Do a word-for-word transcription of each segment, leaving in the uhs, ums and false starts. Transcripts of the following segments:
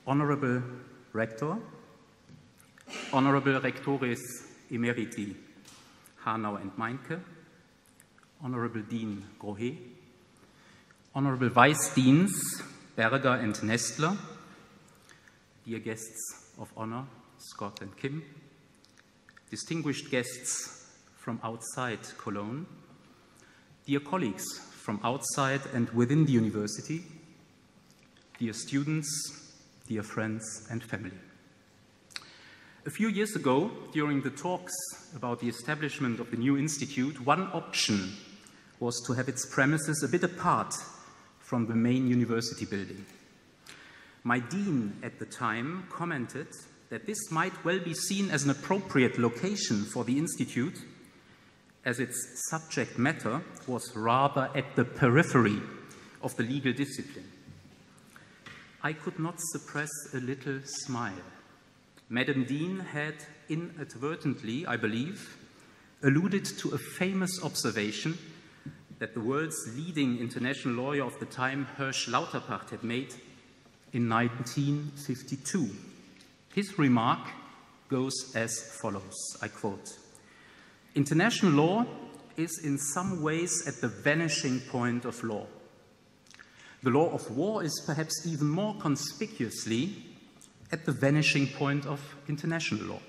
Honorable Rector, Honorable Rectores Emeriti Hanau and Meinke, Honorable Dean Grohe, Honorable Vice Deans Berger and Nestler, dear guests of honor, Scott and Kim, distinguished guests from outside Cologne, dear colleagues from outside and within the university, dear students, dear friends and family. A few years ago, during the talks about the establishment of the new institute, one option was to have its premises a bit apart from the main university building. My dean at the time commented that this might well be seen as an appropriate location for the institute, as its subject matter was rather at the periphery of the legal discipline. I could not suppress a little smile. Madam Dean had inadvertently, I believe, alluded to a famous observation that the world's leading international lawyer of the time, Hirsch Lauterpacht, had made in nineteen fifty-two. His remark goes as follows, I quote, "International law is in some ways at the vanishing point of law. The law of war is perhaps even more conspicuously at the vanishing point of international law."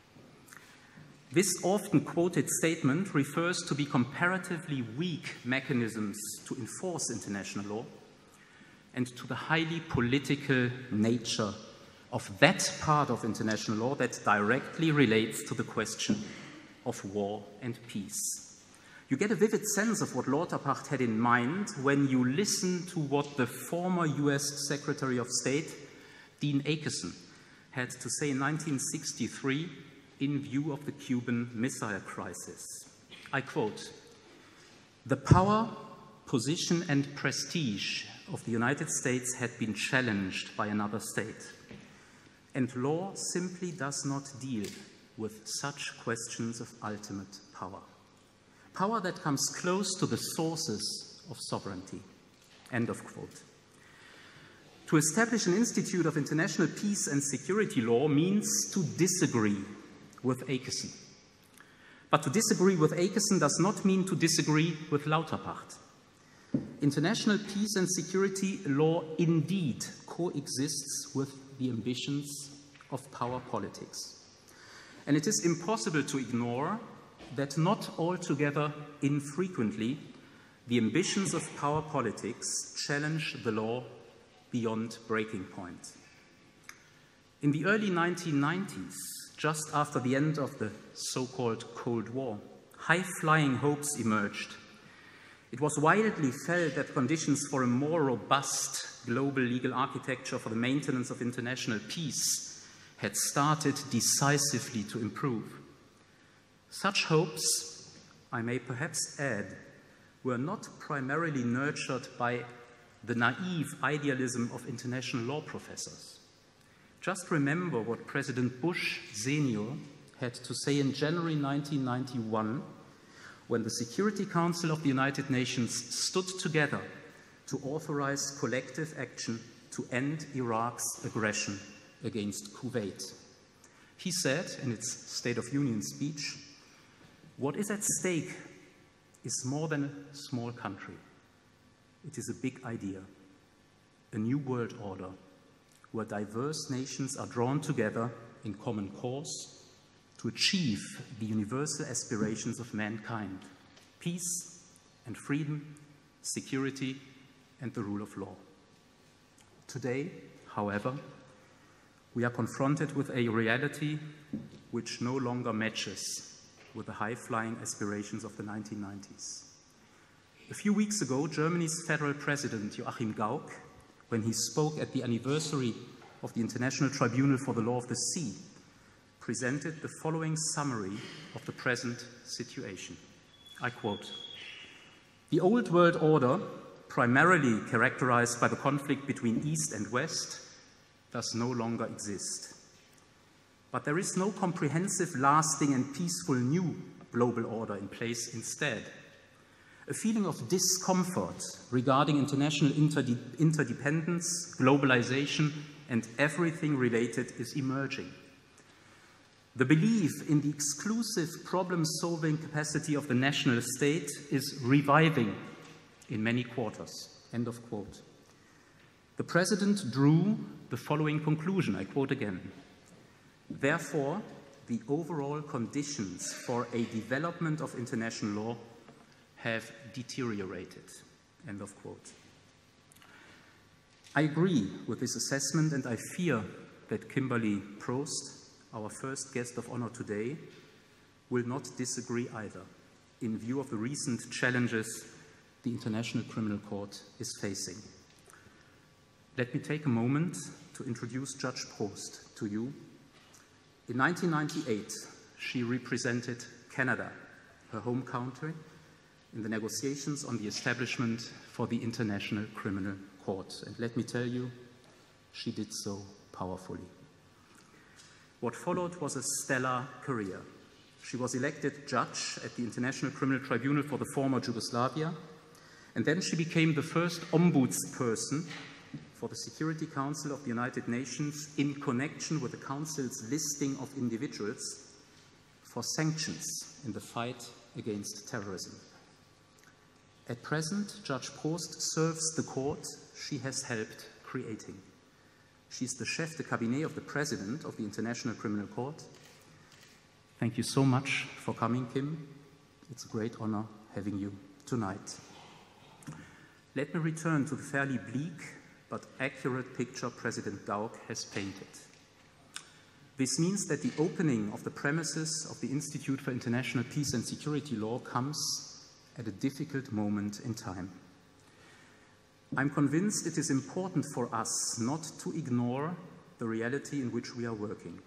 This often quoted statement refers to the comparatively weak mechanisms to enforce international law and to the highly political nature of that part of international law that directly relates to the question of war and peace. You get a vivid sense of what Lauterpacht had in mind when you listen to what the former U S Secretary of State, Dean Acheson, had to say in nineteen sixty-three in view of the Cuban Missile Crisis. I quote, "The power, position, and prestige of the United States had been challenged by another state, and law simply does not deal with such questions of ultimate power. Power that comes close to the sources of sovereignty." End of quote. To establish an institute of international peace and security law means to disagree with Acheson. But to disagree with Acheson does not mean to disagree with Lauterpacht. International peace and security law indeed coexists with the ambitions of power politics. And it is impossible to ignore that not altogether infrequently, the ambitions of power politics challenge the law beyond breaking point. In the early nineteen nineties, just after the end of the so-called Cold War, high-flying hopes emerged. It was widely felt that conditions for a more robust global legal architecture for the maintenance of international peace had started decisively to improve. Such hopes, I may perhaps add, were not primarily nurtured by the naive idealism of international law professors. Just remember what President Bush Senior had to say in January nineteen ninety-one when the Security Council of the United Nations stood together to authorize collective action to end Iraq's aggression against Kuwait. He said in its State of Union speech, "What is at stake is more than a small country. It is a big idea, a new world order, where diverse nations are drawn together in common cause to achieve the universal aspirations of mankind, peace and freedom, security and the rule of law." Today, however, we are confronted with a reality which no longer matches with the high-flying aspirations of the nineteen nineties. A few weeks ago, Germany's federal president, Joachim Gauck, when he spoke at the anniversary of the International Tribunal for the Law of the Sea, presented the following summary of the present situation. I quote, "The old world order, primarily characterized by the conflict between East and West, does no longer exist. But there is no comprehensive, lasting, and peaceful new global order in place instead. A feeling of discomfort regarding international interde- interdependence, globalization, and everything related is emerging. The belief in the exclusive problem-solving capacity of the national state is reviving in many quarters." End of quote. The President drew the following conclusion, I quote again: "Therefore, the overall conditions for a development of international law have deteriorated." End of quote. I agree with this assessment, and I fear that Kimberly Prost, our first guest of honor today, will not disagree either, in view of the recent challenges the International Criminal Court is facing. Let me take a moment to introduce Judge Prost to you. In nineteen ninety-eight, she represented Canada, her home country, in the negotiations on the establishment for the International Criminal Court. And let me tell you, she did so powerfully. What followed was a stellar career. She was elected judge at the International Criminal Tribunal for the former Yugoslavia, and then she became the first ombudsperson for the Security Council of the United Nations in connection with the Council's listing of individuals for sanctions in the fight against terrorism. At present, Judge Prost serves the court she has helped creating. She's the chef de cabinet of the President of the International Criminal Court. Thank you so much for coming, Kim. It's a great honor having you tonight. Let me return to the fairly bleak but accurate picture President Gauck has painted. This means that the opening of the premises of the Institute for International Peace and Security Law comes at a difficult moment in time. I'm convinced it is important for us not to ignore the reality in which we are working.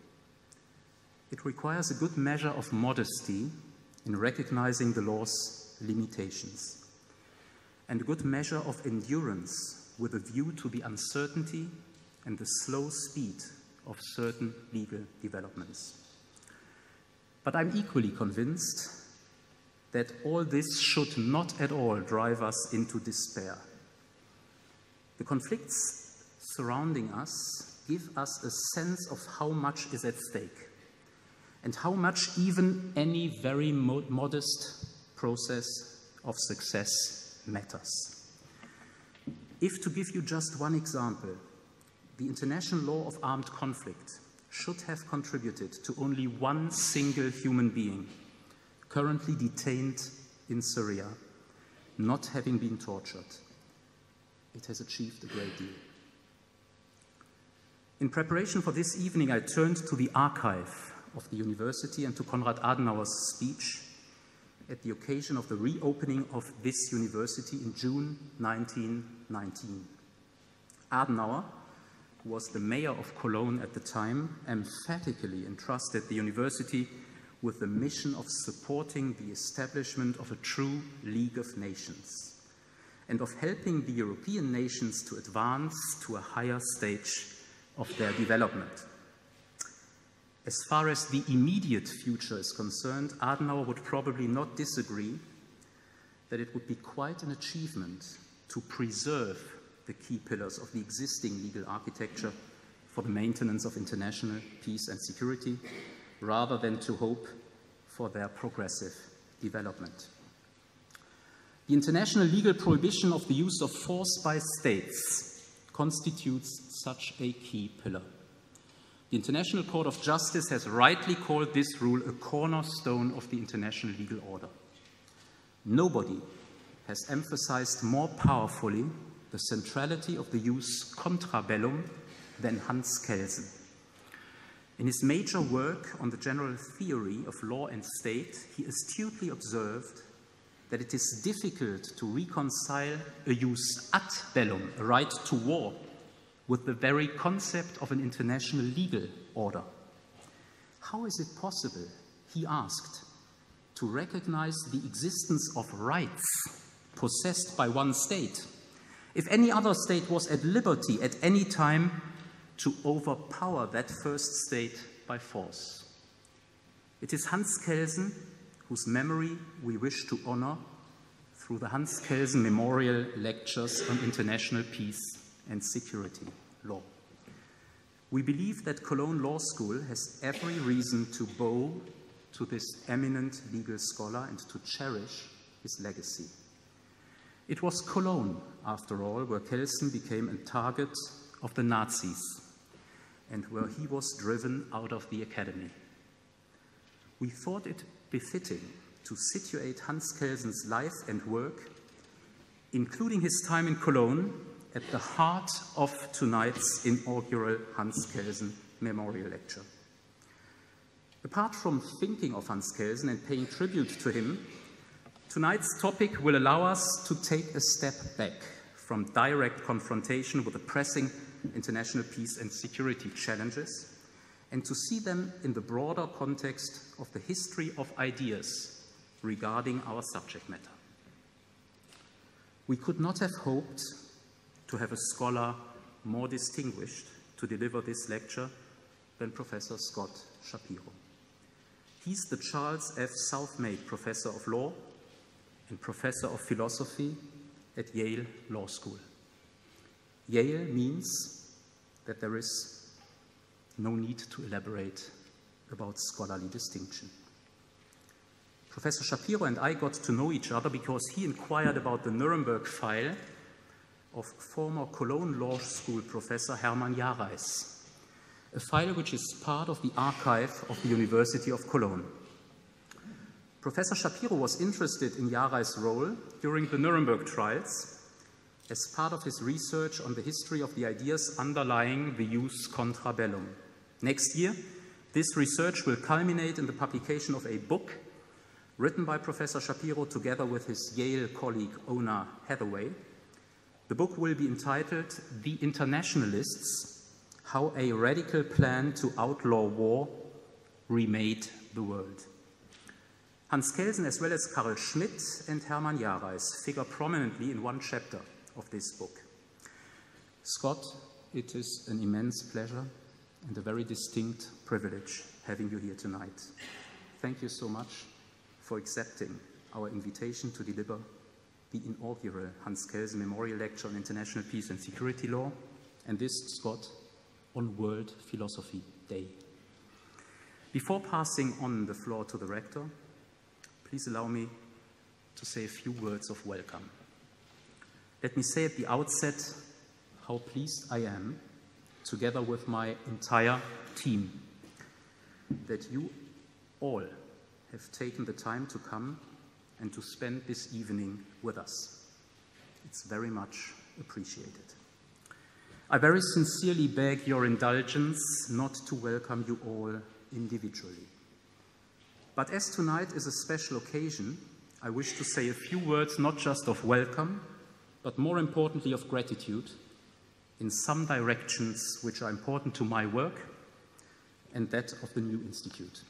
It requires a good measure of modesty in recognizing the law's limitations, and a good measure of endurance with a view to the uncertainty and the slow speed of certain legal developments. But I'm equally convinced that all this should not at all drive us into despair. The conflicts surrounding us give us a sense of how much is at stake and how much even any very mo- modest process of success matters. If, to give you just one example, the international law of armed conflict should have contributed to only one single human being currently detained in Syria, not having been tortured, it has achieved a great deal. In preparation for this evening, I turned to the archive of the university and to Konrad Adenauer's speech at the occasion of the reopening of this university in June nineteen nineteen. Adenauer, who was the mayor of Cologne at the time, emphatically entrusted the university with the mission of supporting the establishment of a true League of Nations and of helping the European nations to advance to a higher stage of their development. As far as the immediate future is concerned, Adenauer would probably not disagree that it would be quite an achievement to preserve the key pillars of the existing legal architecture for the maintenance of international peace and security, rather than to hope for their progressive development. The international legal prohibition of the use of force by states constitutes such a key pillar. The International Court of Justice has rightly called this rule a cornerstone of the international legal order. Nobody has emphasized more powerfully the centrality of the jus contra bellum than Hans Kelsen. In his major work on the general theory of law and state, he astutely observed that it is difficult to reconcile a jus ad bellum, a right to war, with the very concept of an international legal order. How is it possible, he asked, to recognize the existence of rights possessed by one state if any other state was at liberty at any time to overpower that first state by force? It is Hans Kelsen whose memory we wish to honor through the Hans Kelsen Memorial Lectures on International Peace and Security Law. We believe that Cologne Law School has every reason to bow to this eminent legal scholar and to cherish his legacy. It was Cologne, after all, where Kelsen became a target of the Nazis and where he was driven out of the academy. We thought it befitting to situate Hans Kelsen's life and work, including his time in Cologne, at the heart of tonight's inaugural Hans Kelsen Memorial Lecture. Apart from thinking of Hans Kelsen and paying tribute to him, tonight's topic will allow us to take a step back from direct confrontation with the pressing international peace and security challenges and to see them in the broader context of the history of ideas regarding our subject matter. We could not have hoped to have a scholar more distinguished to deliver this lecture than Professor Scott Shapiro. He's the Charles F. Southmaid Professor of Law and Professor of Philosophy at Yale Law School. Yale means that there is no need to elaborate about scholarly distinction. Professor Shapiro and I got to know each other because he inquired about the Nuremberg file of former Cologne Law School professor Hermann Jareis, a file which is part of the archive of the University of Cologne. Professor Shapiro was interested in Jareis' role during the Nuremberg trials as part of his research on the history of the ideas underlying the jus contra bellum. Next year, this research will culminate in the publication of a book written by Professor Shapiro together with his Yale colleague Ona Hathaway. The book will be entitled The Internationalists: How a Radical Plan to Outlaw War Remade the World. Hans Kelsen, as well as Carl Schmitt and Hermann Jareis, figure prominently in one chapter of this book. Scott, it is an immense pleasure and a very distinct privilege having you here tonight. Thank you so much for accepting our invitation to deliver the inaugural Hans Kelsen Memorial Lecture on International Peace and Security Law, and this, Scott, on World Philosophy Day. Before passing on the floor to the Rector, please allow me to say a few words of welcome. Let me say at the outset how pleased I am, together with my entire team, that you all have taken the time to come and to spend this evening with us. It's very much appreciated. I very sincerely beg your indulgence not to welcome you all individually. But as tonight is a special occasion, I wish to say a few words not just of welcome, but more importantly of gratitude in some directions which are important to my work and that of the new institute.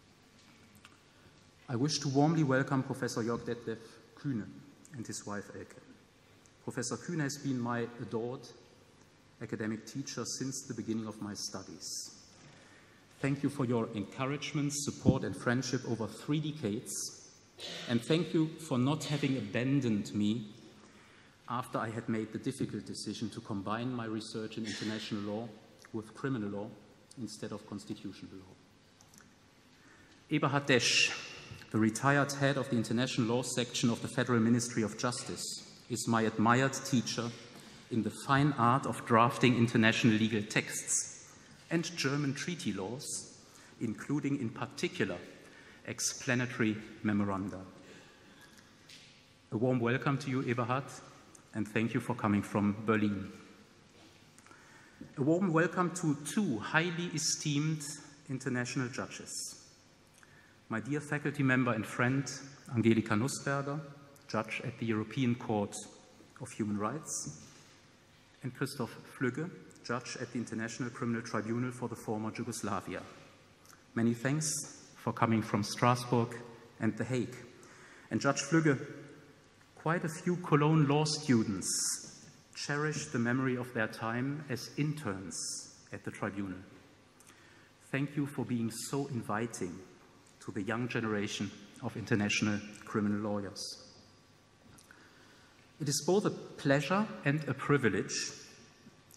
I wish to warmly welcome Professor Jörg Detlev Kühne and his wife Elke. Professor Kühne has been my adored academic teacher since the beginning of my studies. Thank you for your encouragement, support, and friendship over three decades, and thank you for not having abandoned me after I had made the difficult decision to combine my research in international law with criminal law instead of constitutional law. Eberhard Desch, the retired head of the International Law Section of the Federal Ministry of Justice, is my admired teacher in the fine art of drafting international legal texts and German treaty laws, including in particular explanatory memoranda. A warm welcome to you, Eberhard, and thank you for coming from Berlin. A warm welcome to two highly esteemed international judges. My dear faculty member and friend, Angelika Nussberger, judge at the European Court of Human Rights, and Christoph Flügge, judge at the International Criminal Tribunal for the former Yugoslavia. Many thanks for coming from Strasbourg and The Hague. And Judge Flügge, quite a few Cologne law students cherish the memory of their time as interns at the tribunal. Thank you for being so inviting to the young generation of international criminal lawyers. It is both a pleasure and a privilege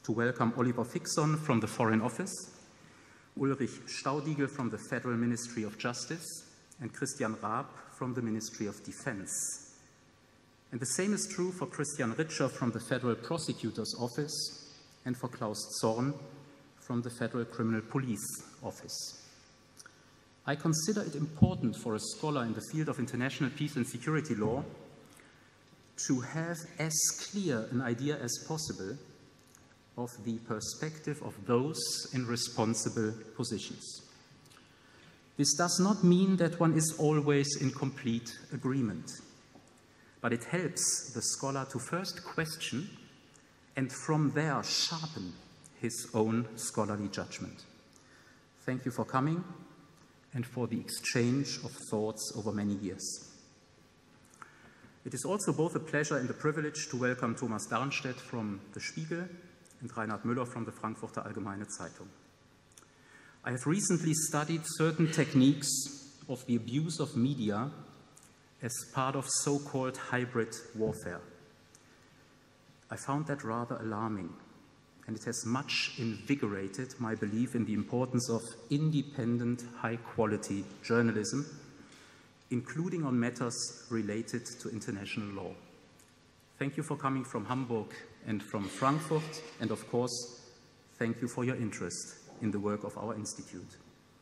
to welcome Oliver Fixon from the Foreign Office, Ulrich Staudigl from the Federal Ministry of Justice, and Christian Raab from the Ministry of Defense. And the same is true for Christian Ritscher from the Federal Prosecutor's Office and for Klaus Zorn from the Federal Criminal Police Office. I consider it important for a scholar in the field of international peace and security law to have as clear an idea as possible of the perspective of those in responsible positions. This does not mean that one is always in complete agreement, but it helps the scholar to first question and from there sharpen his own scholarly judgment. Thank you for coming and for the exchange of thoughts over many years. It is also both a pleasure and a privilege to welcome Thomas Darnstedt from the Spiegel and Reinhard Müller from the Frankfurter Allgemeine Zeitung. I have recently studied certain techniques of the abuse of media as part of so-called hybrid warfare. I found that rather alarming, and it has much invigorated my belief in the importance of independent, high-quality journalism, including on matters related to international law. Thank you for coming from Hamburg and from Frankfurt, and of course, thank you for your interest in the work of our institute.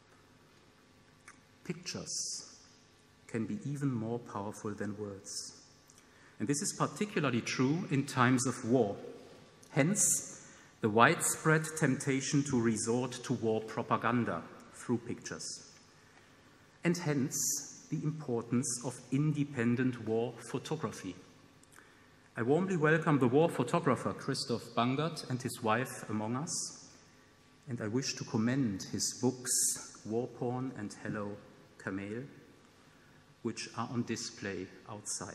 Pictures can be even more powerful than words. And this is particularly true in times of war. Hence, the widespread temptation to resort to war propaganda through pictures. And hence, the importance of independent war photography. I warmly welcome the war photographer Christoph Bangert and his wife among us, and I wish to commend his books, War Porn and Hello, Camille, which are on display outside.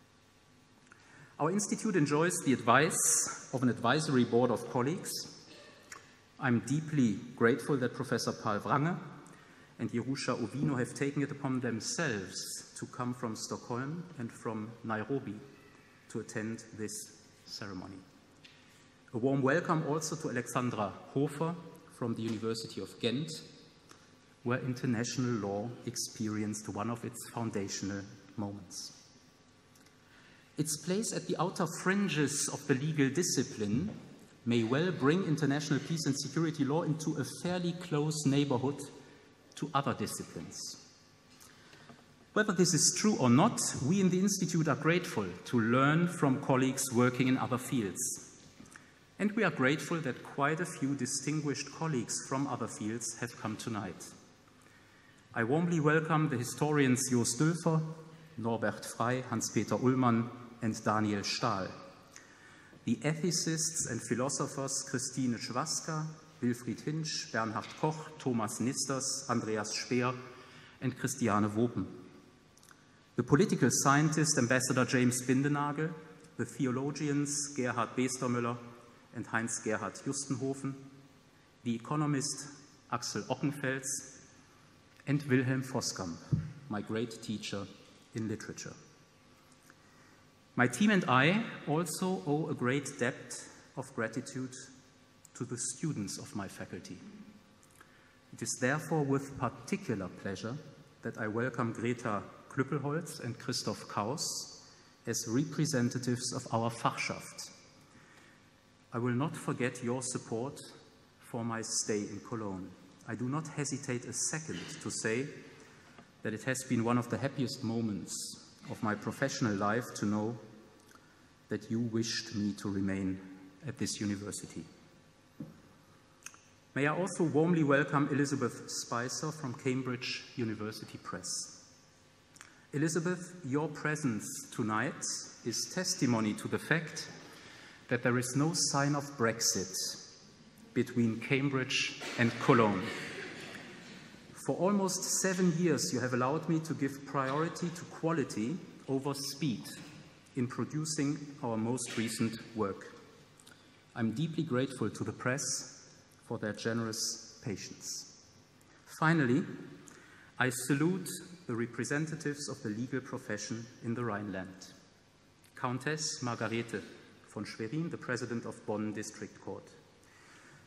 Our institute enjoys the advice of an advisory board of colleagues. I'm deeply grateful that Professor Paul Wrange and Jerusha Ovino have taken it upon themselves to come from Stockholm and from Nairobi to attend this ceremony. A warm welcome also to Alexandra Hofer from the University of Ghent, where international law experienced one of its foundational moments. Its place at the outer fringes of the legal discipline may well bring international peace and security law into a fairly close neighborhood to other disciplines. Whether this is true or not, we in the Institute are grateful to learn from colleagues working in other fields. And we are grateful that quite a few distinguished colleagues from other fields have come tonight. I warmly welcome the historians Jost Dülfer, Norbert Frey, Hans-Peter Ullmann, and Daniel Stahl, the ethicists and philosophers Christine Schwaska, Wilfried Hinsch, Bernhard Koch, Thomas Nisters, Andreas Speer, and Christiane Wopen, the political scientist Ambassador James Bindenagel, the theologians Gerhard Bestermüller and Heinz-Gerhard Justenhofen, the economist Axel Ockenfels, and Wilhelm Voskamp, my great teacher in literature. My team and I also owe a great debt of gratitude to the students of my faculty. It is therefore with particular pleasure that I welcome Greta Klüppelholz and Christoph Kaus as representatives of our Fachschaft. I will not forget your support for my stay in Cologne. I do not hesitate a second to say that it has been one of the happiest moments of my professional life to know that you wished me to remain at this university. May I also warmly welcome Elizabeth Spicer from Cambridge University Press. Elizabeth, your presence tonight is testimony to the fact that there is no sign of Brexit between Cambridge and Cologne. For almost seven years, you have allowed me to give priority to quality over speed in producing our most recent work. I'm deeply grateful to the press for their generous patience. Finally, I salute the representatives of the legal profession in the Rhineland. Countess Margarete von Schwerin, the President of Bonn District Court.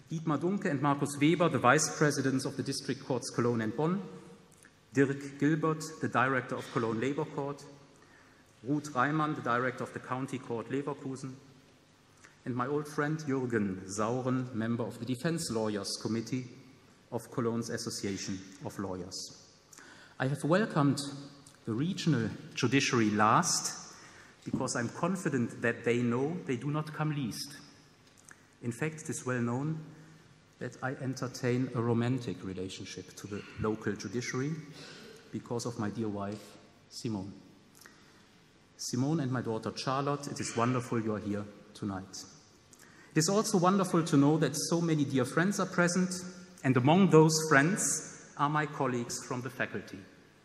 Dietmar Dunke and Markus Weber, the Vice Presidents of the District Courts Cologne and Bonn, Dirk Gilbert, the Director of Cologne Labor Court, Ruth Reimann, the Director of the County Court Leverkusen, and my old friend Jürgen Sauren, member of the Defense Lawyers Committee of Cologne's Association of Lawyers. I have welcomed the regional judiciary last because I'm confident that they know they do not come least. In fact, it is well known that I entertain a romantic relationship to the local judiciary because of my dear wife, Simone. Simone and my daughter Charlotte, it is wonderful you are here tonight. It is also wonderful to know that so many dear friends are present, and among those friends are my colleagues from the faculty.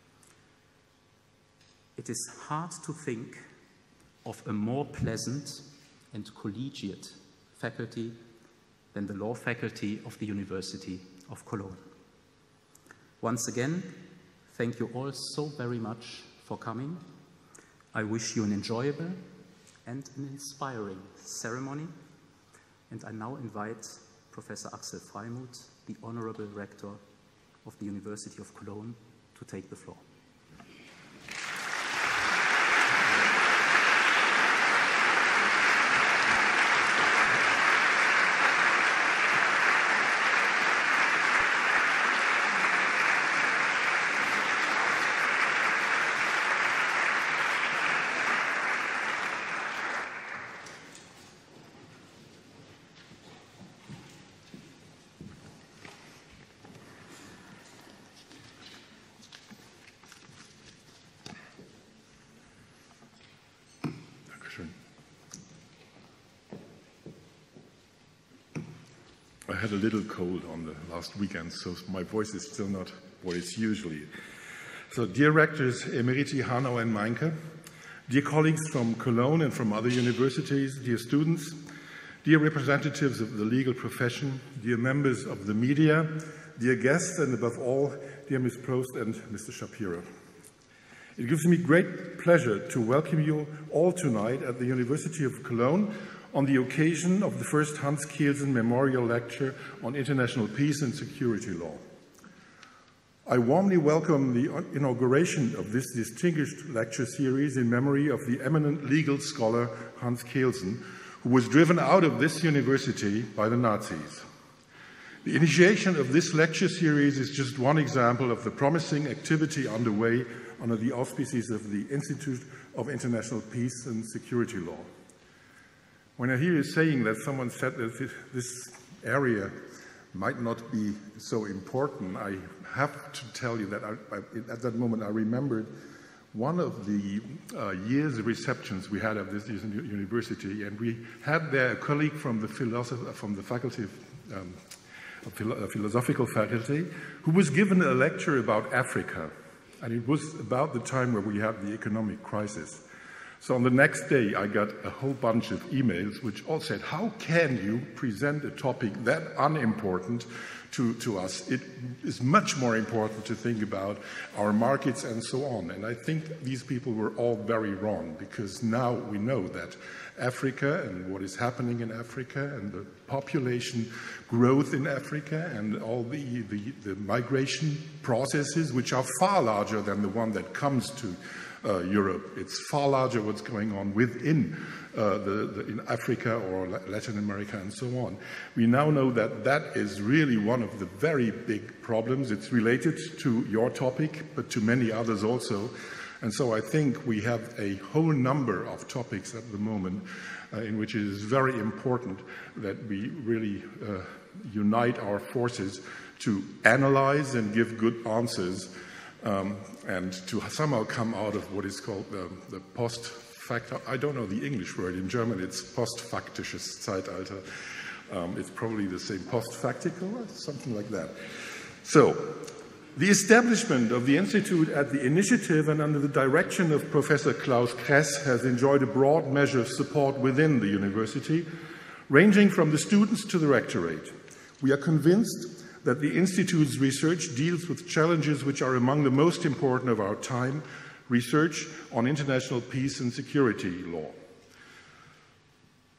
It is hard to think of a more pleasant and collegiate faculty than the law faculty of the University of Cologne. Once again, thank you all so very much for coming. I wish you an enjoyable and an inspiring ceremony. And I now invite Professor Axel Freimuth, the Honorable Rector of the University of Cologne, to take the floor. I had a little cold on the last weekend, so my voice is still not what it's usually. So, dear rectors Emeriti Hanau and Meinke, dear colleagues from Cologne and from other universities, dear students, dear representatives of the legal profession, dear members of the media, dear guests, and above all, dear Miz Prost and Mister Shapiro. It gives me great pleasure to welcome you all tonight at the University of Cologne on the occasion of the first Hans Kielsen Memorial Lecture on International Peace and Security Law. I warmly welcome the inauguration of this distinguished lecture series in memory of the eminent legal scholar Hans Kielsen, who was driven out of this university by the Nazis. The initiation of this lecture series is just one example of the promising activity underway under the auspices of the Institute of International Peace and Security Law. When I hear you saying that someone said that this area might not be so important, I have to tell you that I, I, at that moment I remembered one of the uh, year's receptions we had at this university, and we had there a colleague from the, philosoph- from the faculty of, um, of philo- philosophical faculty who was given a lecture about Africa, and it was about the time where we had the economic crisis. So on the next day, I got a whole bunch of emails which all said, how can you present a topic that unimportant to, to us? It is much more important to think about our markets and so on. And I think these people were all very wrong, because now we know that Africa and what is happening in Africa and the population growth in Africa and all the, the, the migration processes, which are far larger than the one that comes to Uh, Europe. It's far larger what's going on within uh, the, the, in Africa or Latin America and so on. We now know that that is really one of the very big problems. It's related to your topic, but to many others also. And so I think we have a whole number of topics at the moment uh, in which it is very important that we really uh, unite our forces to analyze and give good answers, Um, and to somehow come out of what is called the, the post-fact, I don't know the English word, in German it's post-faktisches Zeitalter. Um, it's probably the same, post-factical, something like that. So, the establishment of the Institute at the initiative and under the direction of Professor Klaus Kress has enjoyed a broad measure of support within the university, ranging from the students to the rectorate. We are convinced that the Institute's research deals with challenges which are among the most important of our time, research on international peace and security law.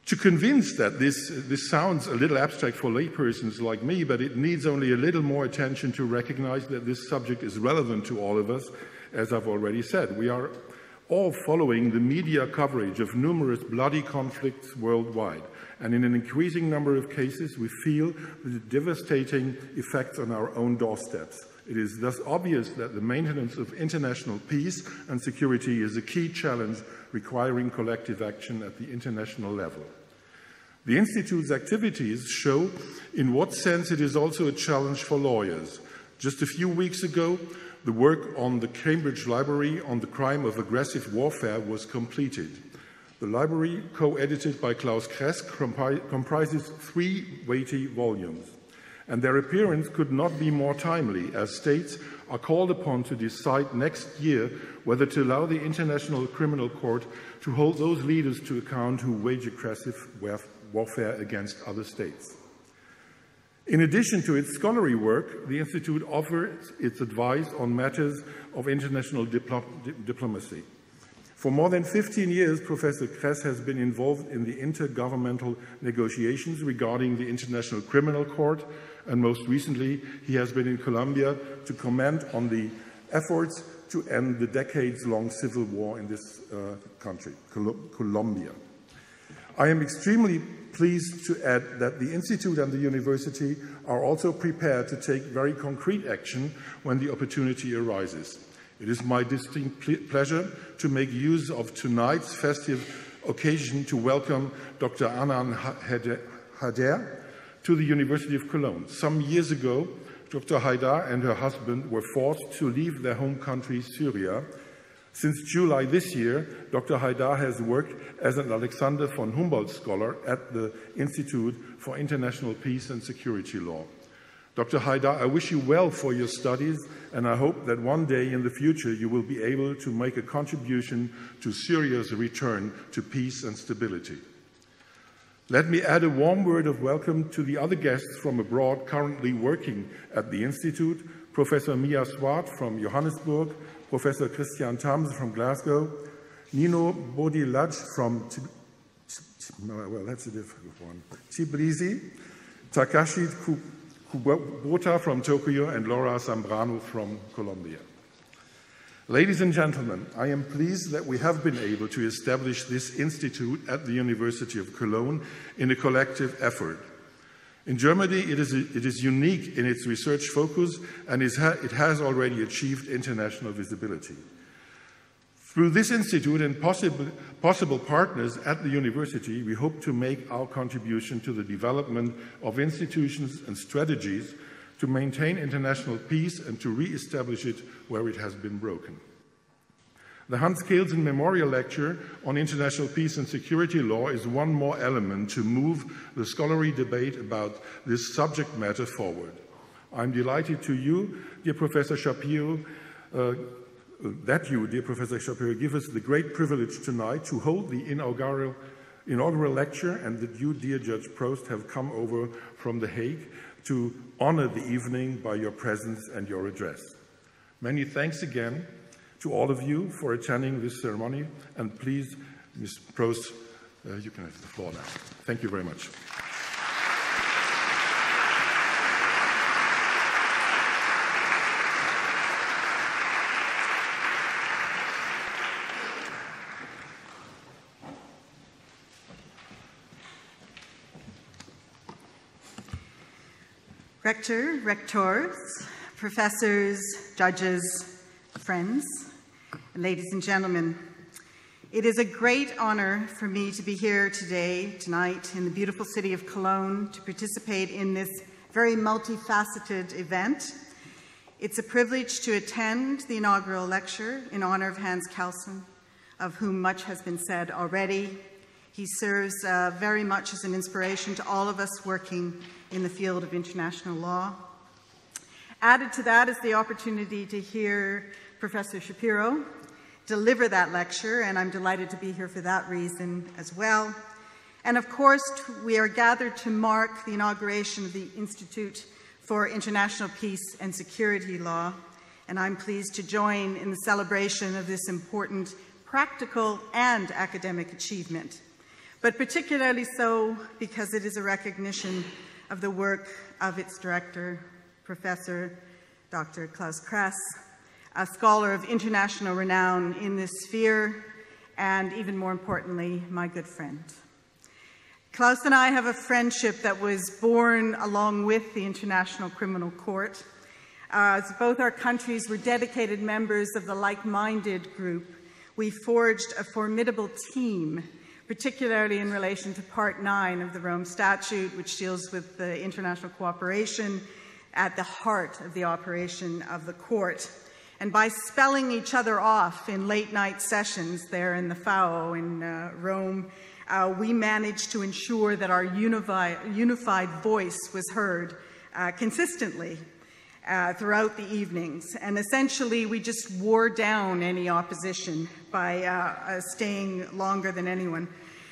To convince that this, this sounds a little abstract for laypersons like me, but it needs only a little more attention to recognize that this subject is relevant to all of us, as I've already said. We are all following the media coverage of numerous bloody conflicts worldwide, and in an increasing number of cases we feel the devastating effects on our own doorsteps. It is thus obvious that the maintenance of international peace and security is a key challenge requiring collective action at the international level. The Institute's activities show in what sense it is also a challenge for lawyers. Just a few weeks ago, the work on the Cambridge Library on the crime of aggressive warfare was completed. The library, co-edited by Klaus Kress, comprises three weighty volumes, and their appearance could not be more timely, as states are called upon to decide next year whether to allow the International Criminal Court to hold those leaders to account who wage aggressive warfare against other states. In addition to its scholarly work, the Institute offers its advice on matters of international diplo diplomacy. For more than fifteen years, Professor Kress has been involved in the intergovernmental negotiations regarding the International Criminal Court, and most recently, he has been in Colombia to comment on the efforts to end the decades-long civil war in this uh, country, Col Colombia. I am extremely pleased to add that the Institute and the University are also prepared to take very concrete action when the opportunity arises. It is my distinct ple pleasure to make use of tonight's festive occasion to welcome Doctor Anan Hader to the University of Cologne. Some years ago, Doctor Haidar and her husband were forced to leave their home country, Syria. Since July this year, Doctor Haidar has worked as an Alexander von Humboldt Scholar at the Institute for International Peace and Security Law. Doctor Haidar, I wish you well for your studies, and I hope that one day in the future you will be able to make a contribution to Syria's return to peace and stability. Let me add a warm word of welcome to the other guests from abroad currently working at the Institute, Professor Mia Swart from Johannesburg, Professor Christian Tams from Glasgow, Nino Bodilaj from, well, that's a difficult one, Tbilisi, Takashi Kubota from Tokyo, and Laura Zambrano from Colombia. Ladies and gentlemen, I am pleased that we have been able to establish this institute at the University of Cologne in a collective effort. In Germany, it is, it is unique in its research focus, and it has already achieved international visibility. Through this institute and possible, possible partners at the university, we hope to make our contribution to the development of institutions and strategies to maintain international peace and to re-establish it where it has been broken. The Hans Kelsen Memorial Lecture on International Peace and Security Law is one more element to move the scholarly debate about this subject matter forward. I'm delighted to you, dear Professor Shapiro, uh, that you, dear Professor Shapiro, give us the great privilege tonight to hold the inaugural, inaugural lecture, and that you, dear Judge Prost, have come over from The Hague to honor the evening by your presence and your address. Many thanks again to all of you for attending this ceremony, and please, Miz Prost, uh, you can have the floor now. Thank you very much. Rector, rectors, professors, judges, friends, and ladies and gentlemen, it is a great honor for me to be here today, tonight, in the beautiful city of Cologne to participate in this very multifaceted event. It's a privilege to attend the inaugural lecture in honor of Hans Kelsen, of whom much has been said already. He serves uh, very much as an inspiration to all of us working in the field of international law. Added to that is the opportunity to hear Professor Shapiro deliver that lecture, and I'm delighted to be here for that reason as well. And of course, we are gathered to mark the inauguration of the Institute for International Peace and Security Law, and I'm pleased to join in the celebration of this important practical and academic achievement. but particularly so because it is a recognition of the work of its director, Professor Doctor Klaus Kress, a scholar of international renown in this sphere, and even more importantly, my good friend. Klaus and I have a friendship that was born along with the International Criminal Court, uh, as both our countries were dedicated members of the like-minded group. We forged a formidable team, particularly in relation to Part nine of the Rome Statute, which deals with the international cooperation at the heart of the operation of the court. And by spelling each other off in late-night sessions there in the F A O in uh, Rome, uh, we managed to ensure that our unified, unified voice was heard uh, consistently uh, throughout the evenings. And essentially, we just wore down any opposition by uh, uh, staying longer than anyone.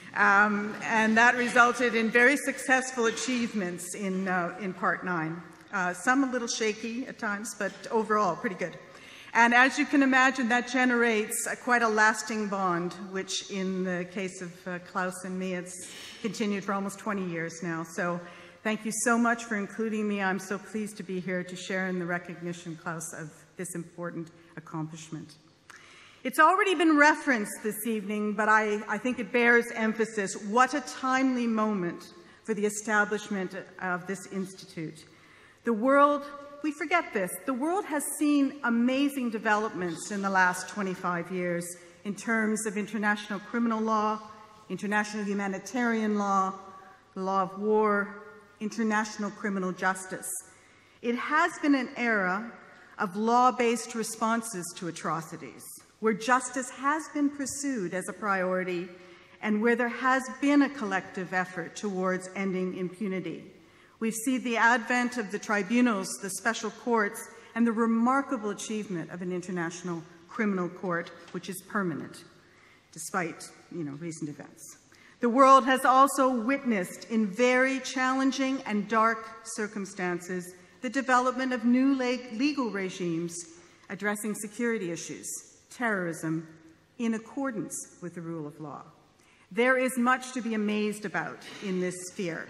Um, and that resulted in very successful achievements in, uh, in Part nine. Uh, some a little shaky at times, but overall pretty good. And as you can imagine, that generates a, quite a lasting bond, which in the case of uh, Klaus and me, it's continued for almost twenty years now. So thank you so much for including me. I'm so pleased to be here to share in the recognition, Klaus, of this important accomplishment. It's already been referenced this evening, but I, I think it bears emphasis. What a timely moment for the establishment of this institute. The world, we forget this, the world has seen amazing developments in the last twenty-five years in terms of international criminal law, international humanitarian law, the law of war, international criminal justice. It has been an era of law-based responses to atrocities, where justice has been pursued as a priority and where there has been a collective effort towards ending impunity. We've seen the advent of the tribunals, the special courts, and the remarkable achievement of an international criminal court, which is permanent, despite, you know, recent events. The world has also witnessed, in very challenging and dark circumstances, the development of new legal regimes addressing security issues, terrorism, in accordance with the rule of law. There is much to be amazed about in this sphere.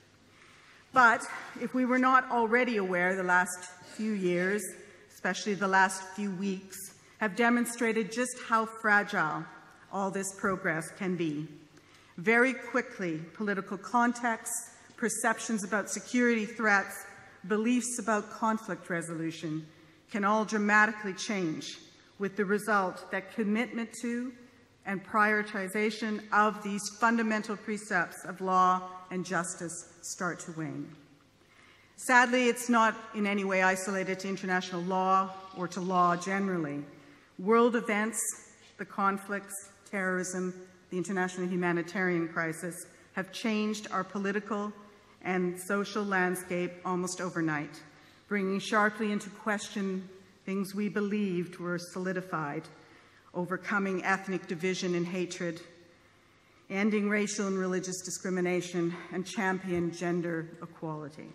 But if we were not already aware, the last few years, especially the last few weeks, have demonstrated just how fragile all this progress can be. Very quickly, political contexts, perceptions about security threats, beliefs about conflict resolution can all dramatically change, with the result that commitment to and prioritization of these fundamental precepts of law and justice start to wane. Sadly, it's not in any way isolated to international law or to law generally. World events, the conflicts, terrorism, the international humanitarian crisis have changed our political and social landscape almost overnight, bringing sharply into question things we believed were solidified: overcoming ethnic division and hatred, ending racial and religious discrimination, and champion gender equality.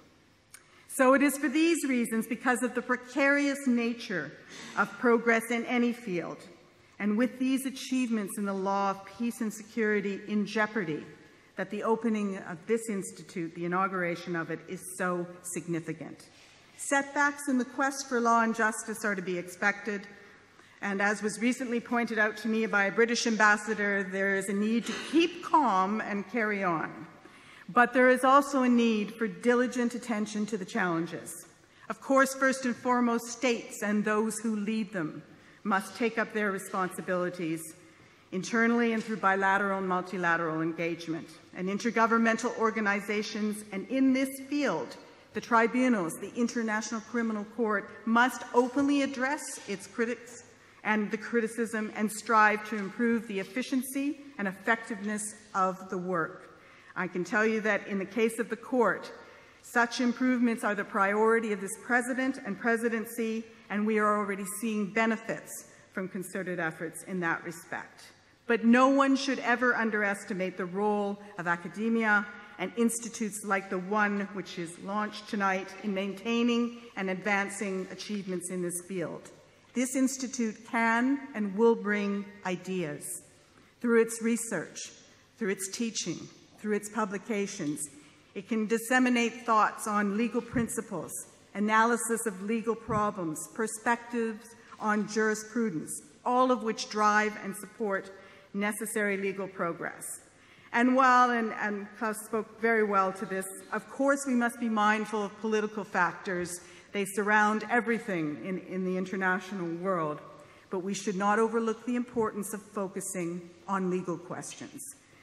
So it is for these reasons, because of the precarious nature of progress in any field, and with these achievements in the law of peace and security in jeopardy, that the opening of this institute, the inauguration of it, is so significant. Setbacks in the quest for law and justice are to be expected, and as was recently pointed out to me by a British ambassador, there is a need to keep calm and carry on. But there is also a need for diligent attention to the challenges. Of course, first and foremost, states and those who lead them must take up their responsibilities internally and through bilateral and multilateral engagement. And intergovernmental organizations, and in this field, the tribunals, the International Criminal Court, must openly address its critics and the criticism and strive to improve the efficiency and effectiveness of the work. I can tell you that in the case of the court, such improvements are the priority of this president and presidency, and we are already seeing benefits from concerted efforts in that respect. But no one should ever underestimate the role of academia and institutes like the one which is launched tonight in maintaining and advancing achievements in this field. This institute can and will bring ideas through its research, through its teaching, through its publications. It can disseminate thoughts on legal principles, analysis of legal problems, perspectives on jurisprudence, all of which drive and support necessary legal progress. And while, and, and Klaus spoke very well to this, of course we must be mindful of political factors. They surround everything in, in the international world, but we should not overlook the importance of focusing on legal questions.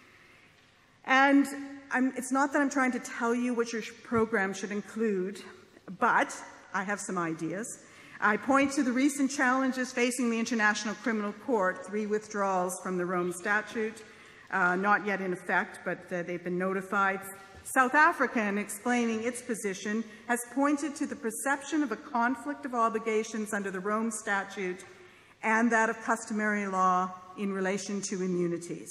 And I'm, it's not that I'm trying to tell you what your program should include, but I have some ideas. I point to the recent challenges facing the International Criminal Court, three withdrawals from the Rome Statute, uh, not yet in effect, but uh, they've been notified. South Africa, in explaining its position, has pointed to the perception of a conflict of obligations under the Rome Statute and that of customary law in relation to immunities.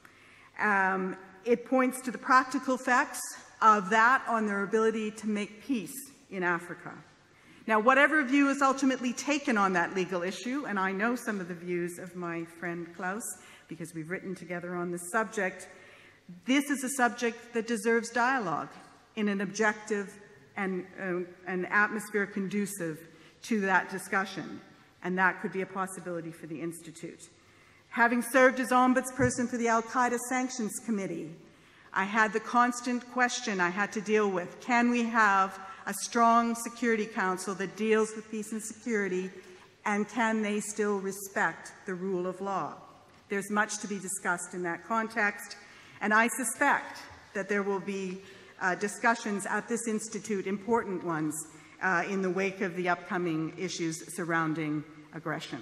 Um, it points to the practical effects of that on their ability to make peace in Africa. Now, whatever view is ultimately taken on that legal issue, and I know some of the views of my friend Klaus, because we've written together on this subject, this is a subject that deserves dialogue in an objective and uh, an atmosphere conducive to that discussion, and that could be a possibility for the Institute. Having served as ombudsperson for the Al-Qaeda Sanctions Committee, I had the constant question I had to deal with: can we have a strong Security Council that deals with peace and security, and can they still respect the rule of law? There's much to be discussed in that context, and I suspect that there will be uh, discussions at this Institute, important ones, uh, in the wake of the upcoming issues surrounding aggression.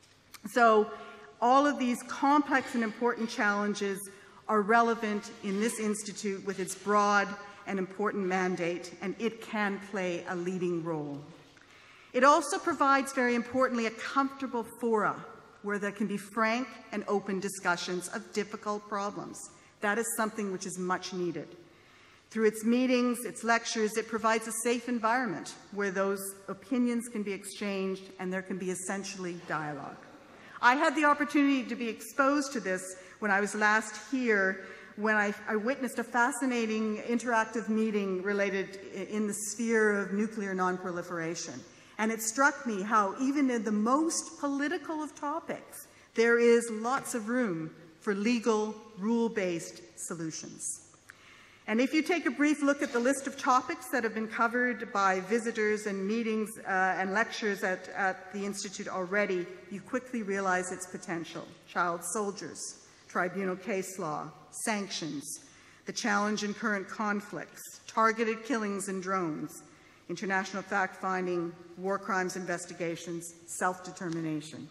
So all of these complex and important challenges are relevant in this Institute with its broad an important mandate, and it can play a leading role. It also provides, very importantly, a comfortable fora where there can be frank and open discussions of difficult problems. That is something which is much needed. Through its meetings, its lectures, it provides a safe environment where those opinions can be exchanged and there can be essentially dialogue. I had the opportunity to be exposed to this when I was last here, when I, I witnessed a fascinating interactive meeting related in the sphere of nuclear nonproliferation. And it struck me how even in the most political of topics, there is lots of room for legal, rule-based solutions. And if you take a brief look at the list of topics that have been covered by visitors and meetings uh, and lectures at, at the Institute already, you quickly realize its potential. Child soldiers, tribunal case law, sanctions, the challenge in current conflicts, targeted killings and drones, international fact-finding, war crimes investigations, self-determination.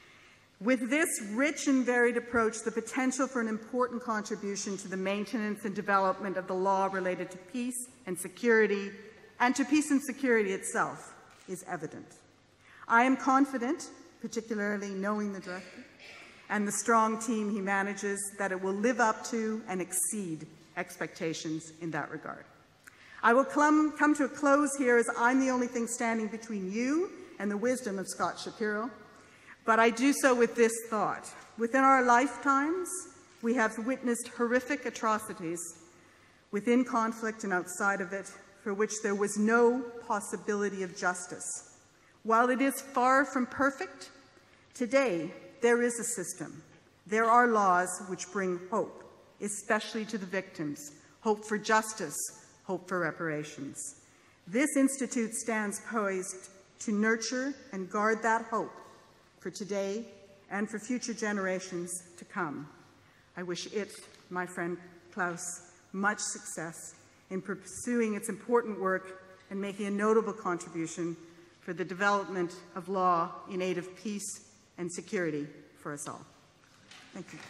With this rich and varied approach, the potential for an important contribution to the maintenance and development of the law related to peace and security, and to peace and security itself, is evident. I am confident, particularly knowing the director, and the strong team he manages, that it will live up to and exceed expectations in that regard. I will come, come to a close here, as I'm the only thing standing between you and the wisdom of Scott Shapiro, but I do so with this thought. Within our lifetimes, we have witnessed horrific atrocities within conflict and outside of it, for which there was no possibility of justice. While it is far from perfect, today, there is a system. There are laws which bring hope, especially to the victims, hope for justice, hope for reparations. This Institute stands poised to nurture and guard that hope for today and for future generations to come. I wish it, my friend Klaus, much success in pursuing its important work and making a notable contribution for the development of law in aid of peace and security for us all. Thank you.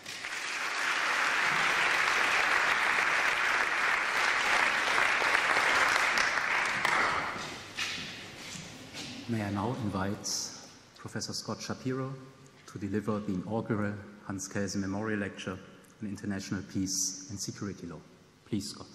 May I now invite Professor Scott Shapiro to deliver the inaugural Hans Kelsen Memorial Lecture on International Peace and Security Law. Please, Scott.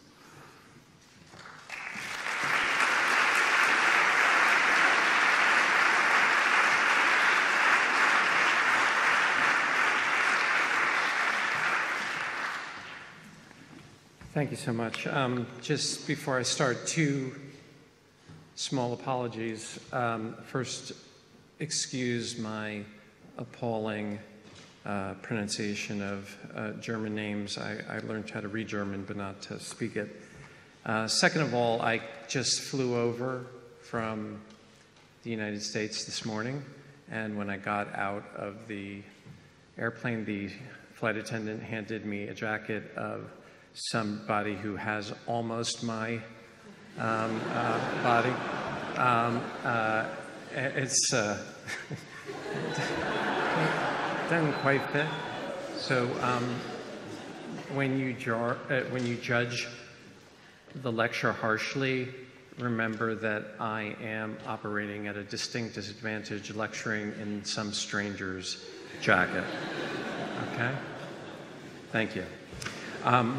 thank you so much. Um, just before I start, two small apologies. Um, first, excuse my appalling uh, pronunciation of uh, German names. I, I learned how to read German, but not to speak it. Uh, second of all, I just flew over from the United States this morning, and when I got out of the airplane, the flight attendant handed me a jacket of somebody who has almost my um, uh, body. Um, uh, it's uh, it doesn't quite fit. So um, when you jar, uh, when you judge the lecture harshly, remember that I am operating at a distinct disadvantage, lecturing in some stranger's jacket. Okay? Thank you. Um,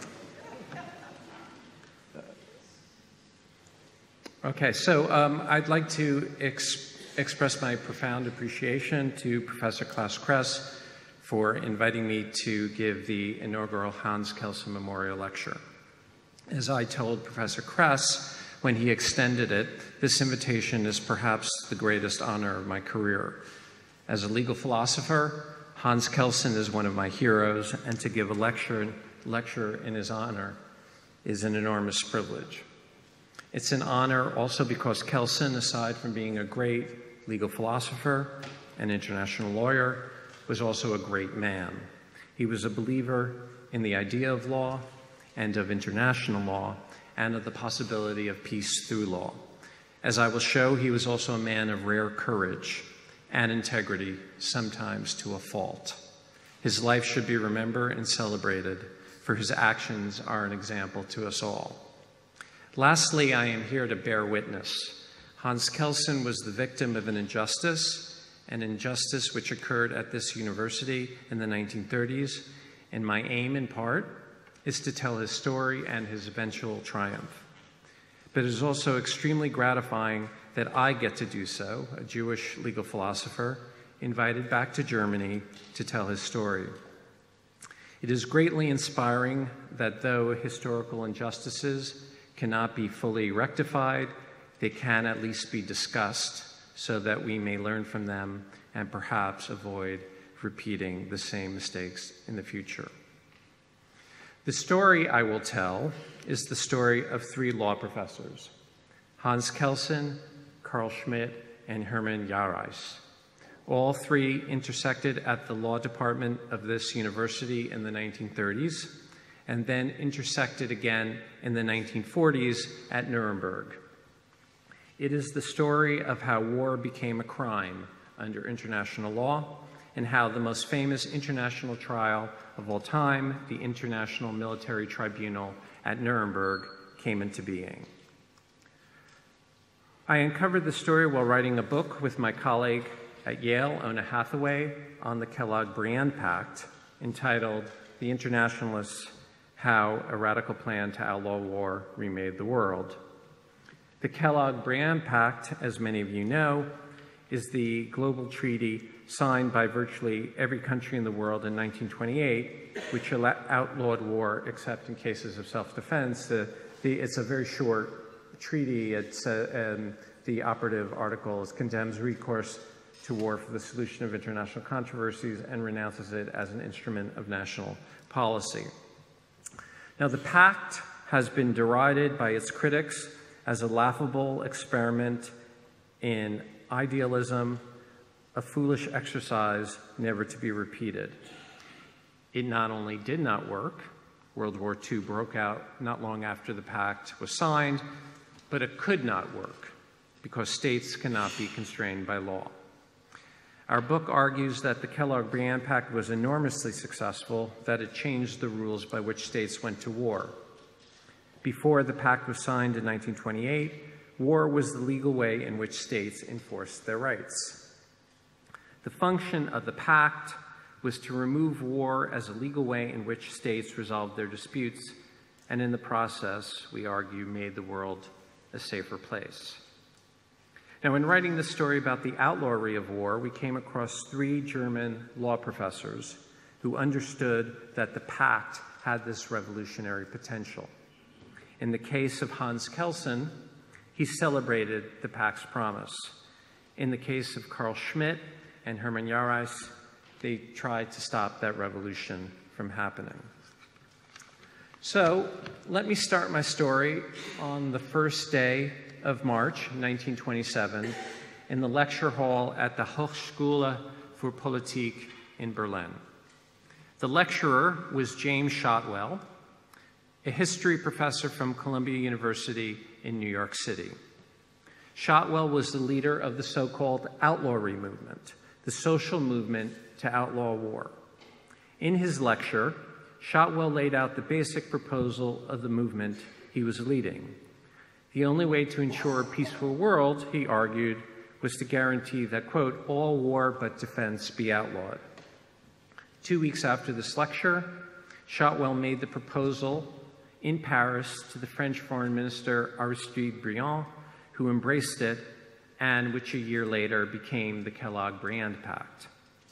okay, so um, I'd like to ex express my profound appreciation to Professor Klaus Kress for inviting me to give the inaugural Hans Kelsen Memorial Lecture. As I told Professor Kress when he extended it, this invitation is perhaps the greatest honor of my career. As a legal philosopher, Hans Kelsen is one of my heroes, and to give a lecture, lecture in his honor is an enormous privilege. It's an honor also because Kelsen, aside from being a great legal philosopher and international lawyer, was also a great man. He was a believer in the idea of law and of international law, and of the possibility of peace through law. As I will show, he was also a man of rare courage and integrity, sometimes to a fault. His life should be remembered and celebrated, for his actions are an example to us all. Lastly, I am here to bear witness. Hans Kelsen was the victim of an injustice, an injustice which occurred at this university in the nineteen thirties, and my aim, in part, is to tell his story and his eventual triumph. But it is also extremely gratifying that I get to do so, a Jewish legal philosopher, invited back to Germany to tell his story. It is greatly inspiring that though historical injustices cannot be fully rectified, they can at least be discussed so that we may learn from them and perhaps avoid repeating the same mistakes in the future. The story I will tell is the story of three law professors, Hans Kelsen, Carl Schmitt, and Hermann Jareis. All three intersected at the law department of this university in the nineteen thirties, and then intersected again in the nineteen forties at Nuremberg. It is the story of how war became a crime under international law, and how the most famous international trial of all time, the International Military Tribunal at Nuremberg, came into being. I uncovered the story while writing a book with my colleague at Yale, Ona Hathaway, on the Kellogg-Briand Pact, entitled The Internationalists: How a Radical Plan to Outlaw War Remade the World. The Kellogg-Briand Pact, as many of you know, is the global treaty signed by virtually every country in the world in nineteen twenty-eight, which outlawed war except in cases of self-defense. The, the, it's a very short treaty. It's, uh, um, the operative articles condemns recourse to war for the solution of international controversies and renounces it as an instrument of national policy. Now, the pact has been derided by its critics as a laughable experiment in idealism, a foolish exercise never to be repeated. It not only did not work, World War Two broke out not long after the pact was signed, but it could not work because states cannot be constrained by law. Our book argues that the Kellogg-Briand Pact was enormously successful, that it changed the rules by which states went to war. Before the pact was signed in nineteen twenty-eight, war was the legal way in which states enforced their rights. The function of the pact was to remove war as a legal way in which states resolved their disputes, and in the process, we argue, made the world a safer place. Now, in writing this story about the outlawry of war, we came across three German law professors who understood that the pact had this revolutionary potential. In the case of Hans Kelsen, he celebrated the Pact's promise. In the case of Carl Schmitt and Hermann Jaurès, they tried to stop that revolution from happening. So let me start my story on the first day of March nineteen twenty-seven in the lecture hall at the Hochschule für Politik in Berlin. The lecturer was James Shotwell, a history professor from Columbia University in New York City. Shotwell was the leader of the so-called outlawry movement, the social movement to outlaw war. In his lecture, Shotwell laid out the basic proposal of the movement he was leading. The only way to ensure a peaceful world, he argued, was to guarantee that, quote, all war but defense be outlawed. Two weeks after this lecture, Shotwell made the proposal in Paris to the French Foreign Minister Aristide Briand, who embraced it, and which a year later became the Kellogg-Briand Pact.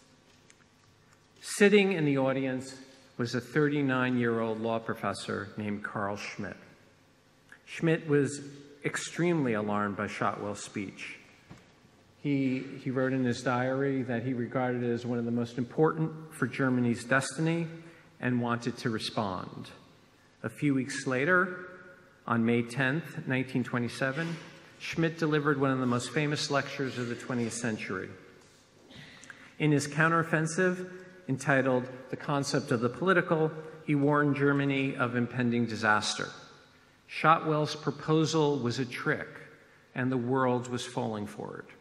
Sitting in the audience was a thirty-nine-year-old law professor named Carl Schmitt. Schmitt was extremely alarmed by Shotwell's speech. He, he wrote in his diary that he regarded it as one of the most important for Germany's destiny and wanted to respond. A few weeks later, on May tenth, nineteen twenty-seven, Schmitt delivered one of the most famous lectures of the twentieth century. In his counteroffensive, entitled The Concept of the Political, he warned Germany of impending disaster. Shotwell's proposal was a trick, and the world was falling for it.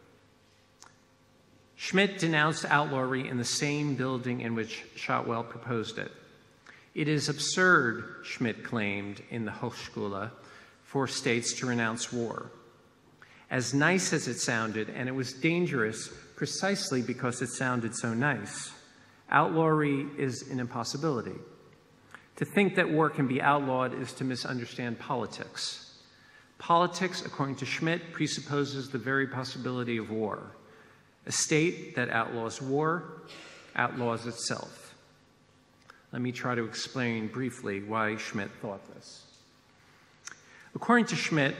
Schmitt denounced outlawry in the same building in which Shotwell proposed it. It is absurd, Schmitt claimed in the Hochschule, for states to renounce war. As nice as it sounded, and it was dangerous precisely because it sounded so nice, outlawry is an impossibility. To think that war can be outlawed is to misunderstand politics. Politics, according to Schmitt, presupposes the very possibility of war. A state that outlaws war outlaws itself. Let me try to explain briefly why Schmitt thought this. According to Schmitt,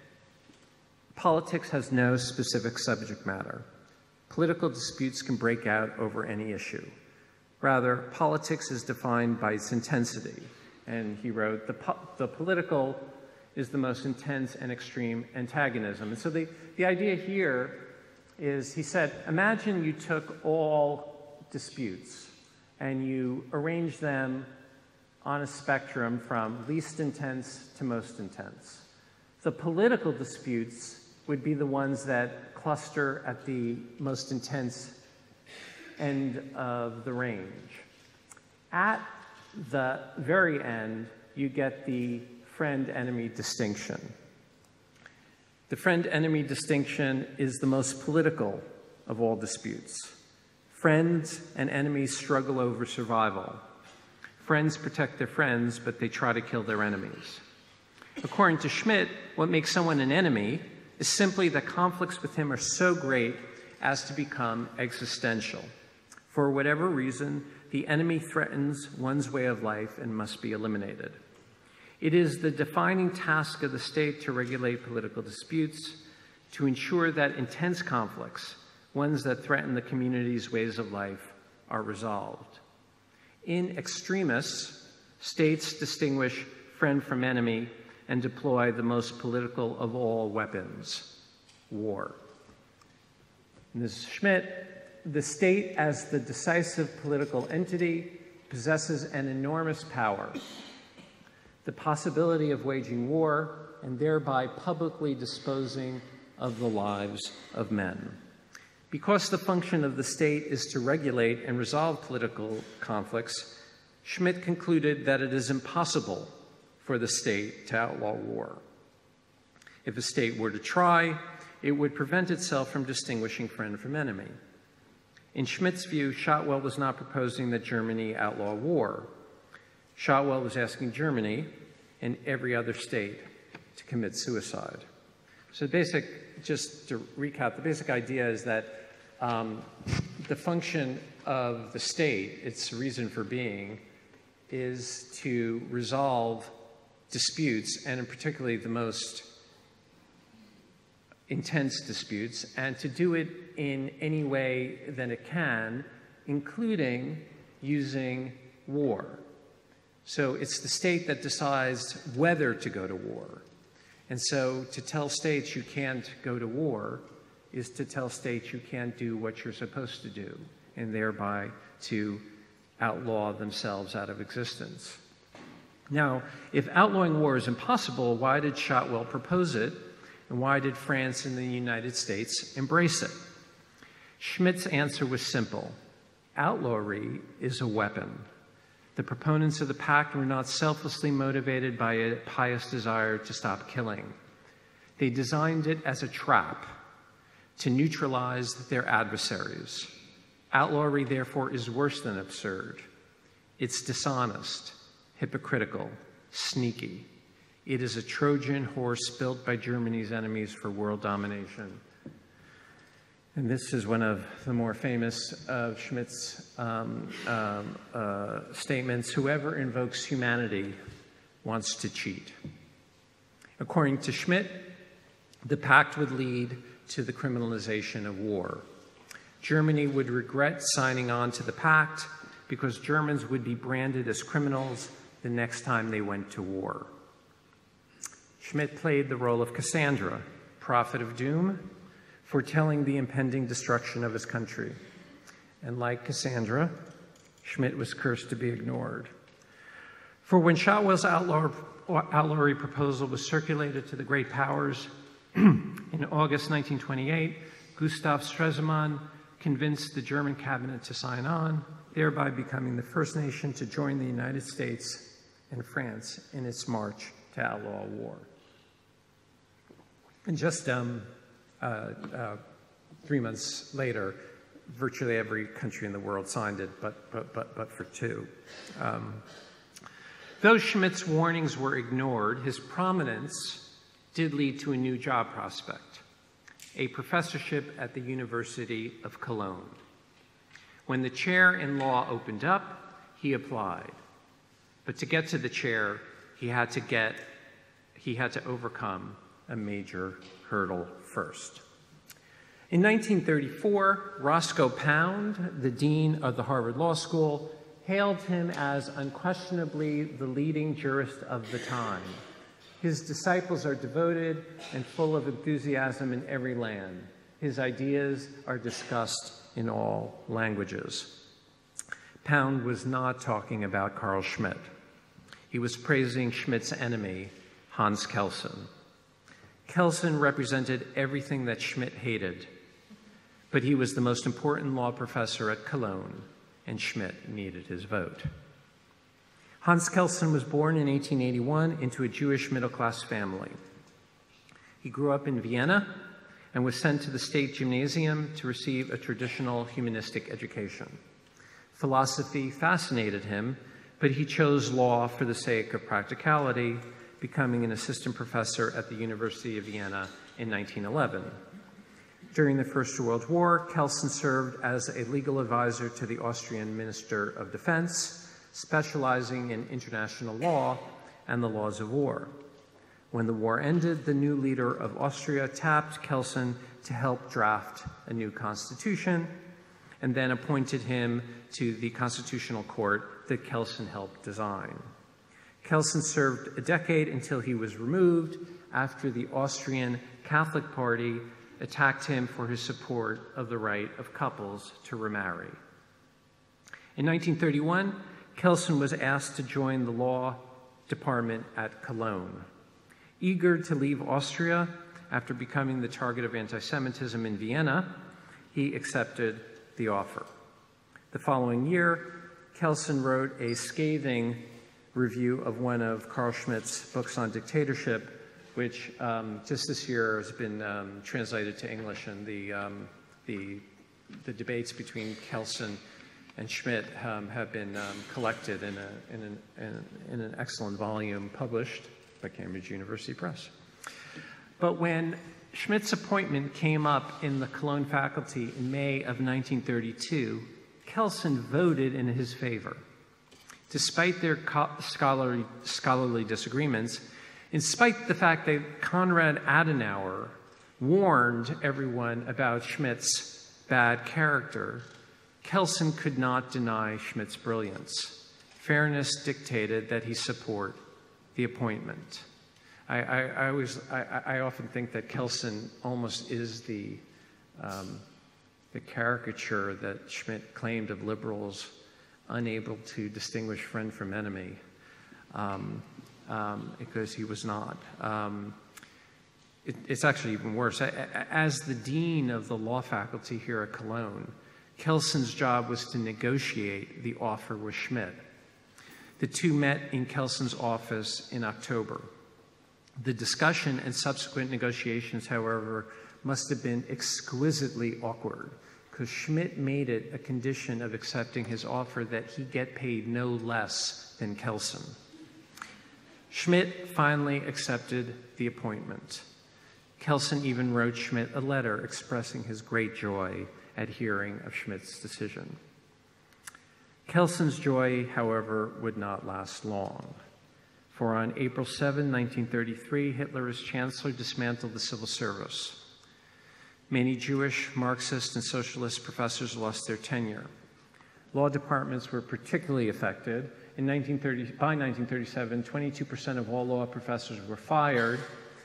politics has no specific subject matter. Political disputes can break out over any issue. Rather, politics is defined by its intensity. And he wrote, the, po the political is the most intense and extreme antagonism. And so the, the idea here is, he said, imagine you took all disputes and you arranged them on a spectrum from least intense to most intense. The political disputes would be the ones that cluster at the most intense end of the range. At the very end, you get the friend-enemy distinction. The friend-enemy distinction is the most political of all disputes. Friends and enemies struggle over survival. Friends protect their friends, but they try to kill their enemies. According to Schmitt, what makes someone an enemy is simply that conflicts with him are so great as to become existential. For whatever reason, the enemy threatens one's way of life and must be eliminated. It is the defining task of the state to regulate political disputes, to ensure that intense conflicts, ones that threaten the community's ways of life, are resolved. In extremis, states distinguish friend from enemy and deploy the most political of all weapons, war. Miz Schmitt, the state as the decisive political entity possesses an enormous power, the possibility of waging war and thereby publicly disposing of the lives of men. Because the function of the state is to regulate and resolve political conflicts, Schmitt concluded that it is impossible for the state to outlaw war. If a state were to try, it would prevent itself from distinguishing friend from enemy. In Schmitt's view, Shotwell was not proposing that Germany outlaw war. Shotwell was asking Germany and every other state to commit suicide. So the basic, just to recap, the basic idea is that um, the function of the state, its reason for being, is to resolve disputes, and in particularly the most intense disputes, and to do it in any way that it can, including using war. So it's the state that decides whether to go to war. And so to tell states you can't go to war is to tell states you can't do what you're supposed to do, and thereby to outlaw themselves out of existence. Now, if outlawing war is impossible, why did Shotwell propose it, and why did France and the United States embrace it? Schmidt's answer was simple. Outlawry is a weapon. The proponents of the pact were not selflessly motivated by a pious desire to stop killing. They designed it as a trap to neutralize their adversaries. Outlawry, therefore, is worse than absurd. It's dishonest, hypocritical, sneaky. It is a Trojan horse built by Germany's enemies for world domination. And this is one of the more famous of Schmidt's um, um, uh, statements: whoever invokes humanity wants to cheat. According to Schmidt, the pact would lead to the criminalization of war. Germany would regret signing on to the pact because Germans would be branded as criminals the next time they went to war. Schmidt played the role of Cassandra, prophet of doom, foretelling the impending destruction of his country. And like Cassandra, Schmidt was cursed to be ignored. For when Shotwell's outlaw, outlawry proposal was circulated to the great powers in August nineteen twenty-eight, Gustav Stresemann convinced the German cabinet to sign on, thereby becoming the first nation to join the United States and France in its march to outlaw war. And just um, uh, uh, three months later, virtually every country in the world signed it, but, but, but, but for two. Um, though Schmidt's warnings were ignored, his prominence did lead to a new job prospect: a professorship at the University of Cologne. When the chair in law opened up, he applied. But to get to the chair, he had to get, he had to overcome a major hurdle first. In nineteen thirty-four, Roscoe Pound, the dean of the Harvard Law School, hailed him as unquestionably the leading jurist of the time. His disciples are devoted and full of enthusiasm in every land. His ideas are discussed in all languages. Pound was not talking about Carl Schmitt. He was praising Schmidt's enemy, Hans Kelsen. Kelsen represented everything that Schmitt hated, but he was the most important law professor at Cologne, and Schmitt needed his vote. Hans Kelsen was born in eighteen eighty-one into a Jewish middle-class family. He grew up in Vienna and was sent to the State Gymnasium to receive a traditional humanistic education. Philosophy fascinated him, but he chose law for the sake of practicality, becoming an assistant professor at the University of Vienna in nineteen eleven. During the First World War, Kelsen served as a legal advisor to the Austrian Minister of Defense, specializing in international law and the laws of war. When the war ended, the new leader of Austria tapped Kelsen to help draft a new constitution, and then appointed him to the Constitutional Court that Kelsen helped design. Kelsen served a decade until he was removed after the Austrian Catholic Party attacked him for his support of the right of couples to remarry. In nineteen thirty-one, Kelsen was asked to join the law department at Cologne. Eager to leave Austria after becoming the target of anti-Semitism in Vienna, he accepted the offer. The following year, Kelsen wrote a scathing review of one of Carl Schmitt's books on dictatorship, which um, just this year has been um, translated to English, and the, um, the, the debates between Kelsen and Schmitt um, have been um, collected in, a, in, an, in, in an excellent volume published by Cambridge University Press. But when Schmidt's appointment came up in the Cologne faculty in May of nineteen thirty-two, Kelsen voted in his favor. despite their scholarly, scholarly disagreements, in spite the fact that Konrad Adenauer warned everyone about Schmidt's bad character, Kelsen could not deny Schmidt's brilliance. Fairness dictated that he support the appointment. I, I, I, always, I, I often think that Kelsen almost is the, um, the caricature that Schmidt claimed of liberals unable to distinguish friend from enemy, um, um, because he was not. Um, it, it's actually even worse. As the dean of the law faculty here at Cologne, Kelsen's job was to negotiate the offer with Schmidt. The two met in Kelsen's office in October. The discussion and subsequent negotiations, however, must have been exquisitely awkward, because Schmidt made it a condition of accepting his offer that he get paid no less than Kelsen. Schmidt finally accepted the appointment. Kelsen even wrote Schmidt a letter expressing his great joy at hearing of Schmidt's decision. Kelsen's joy, however, would not last long. For on April seventh, nineteen thirty-three, Hitler as chancellor dismantled the civil service. Many Jewish, Marxist, and socialist professors lost their tenure. Law departments were particularly affected. In nineteen thirty, by nineteen thirty-seven, twenty-two percent of all law professors were fired,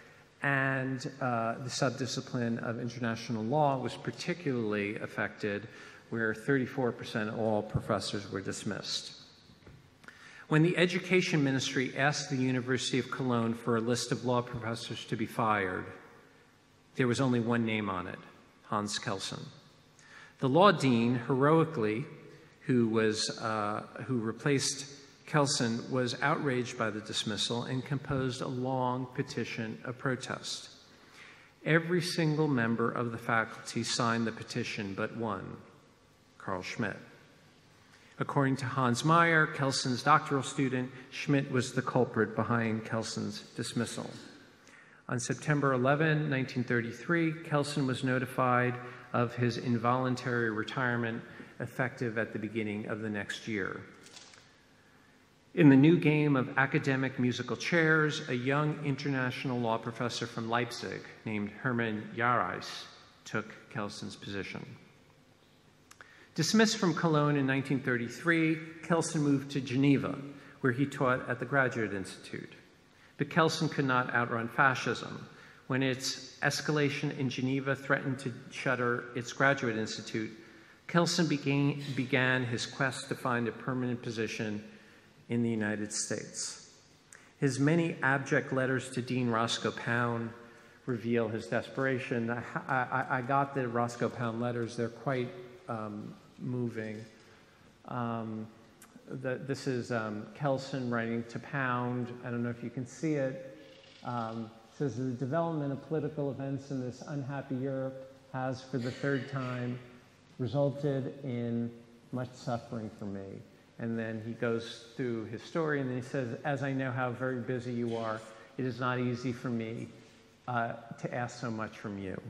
and uh, the subdiscipline of international law was particularly affected, where thirty-four percent of all professors were dismissed. When the Education Ministry asked the University of Cologne for a list of law professors to be fired, there was only one name on it, Hans Kelsen. The law dean, heroically, who, was, uh, who replaced Kelsen, was outraged by the dismissal and composed a long petition of protest. Every single member of the faculty signed the petition but one, Carl Schmitt. According to Hans Meyer, Kelsen's doctoral student, Schmitt was the culprit behind Kelsen's dismissal. On September eleventh, nineteen thirty-three, Kelsen was notified of his involuntary retirement, effective at the beginning of the next year. In the new game of academic musical chairs, a young international law professor from Leipzig named Hermann Jareis took Kelsen's position. Dismissed from Cologne in nineteen thirty-three, Kelsen moved to Geneva, where he taught at the Graduate Institute. But Kelsen could not outrun fascism. When its escalation in Geneva threatened to shutter its Graduate Institute, Kelsen began, began his quest to find a permanent position in the United States. His many abject letters to Dean Roscoe Pound reveal his desperation. I, I, I got the Roscoe Pound letters. They're quite um, moving. Um, the, this is um, Kelsen writing to Pound. I don't know if you can see it. Um, it says, the development of political events in this unhappy Europe has, for the third time, resulted in much suffering for me. And then he goes through his story, and then he says, as I know how very busy you are, it is not easy for me uh, to ask so much from you.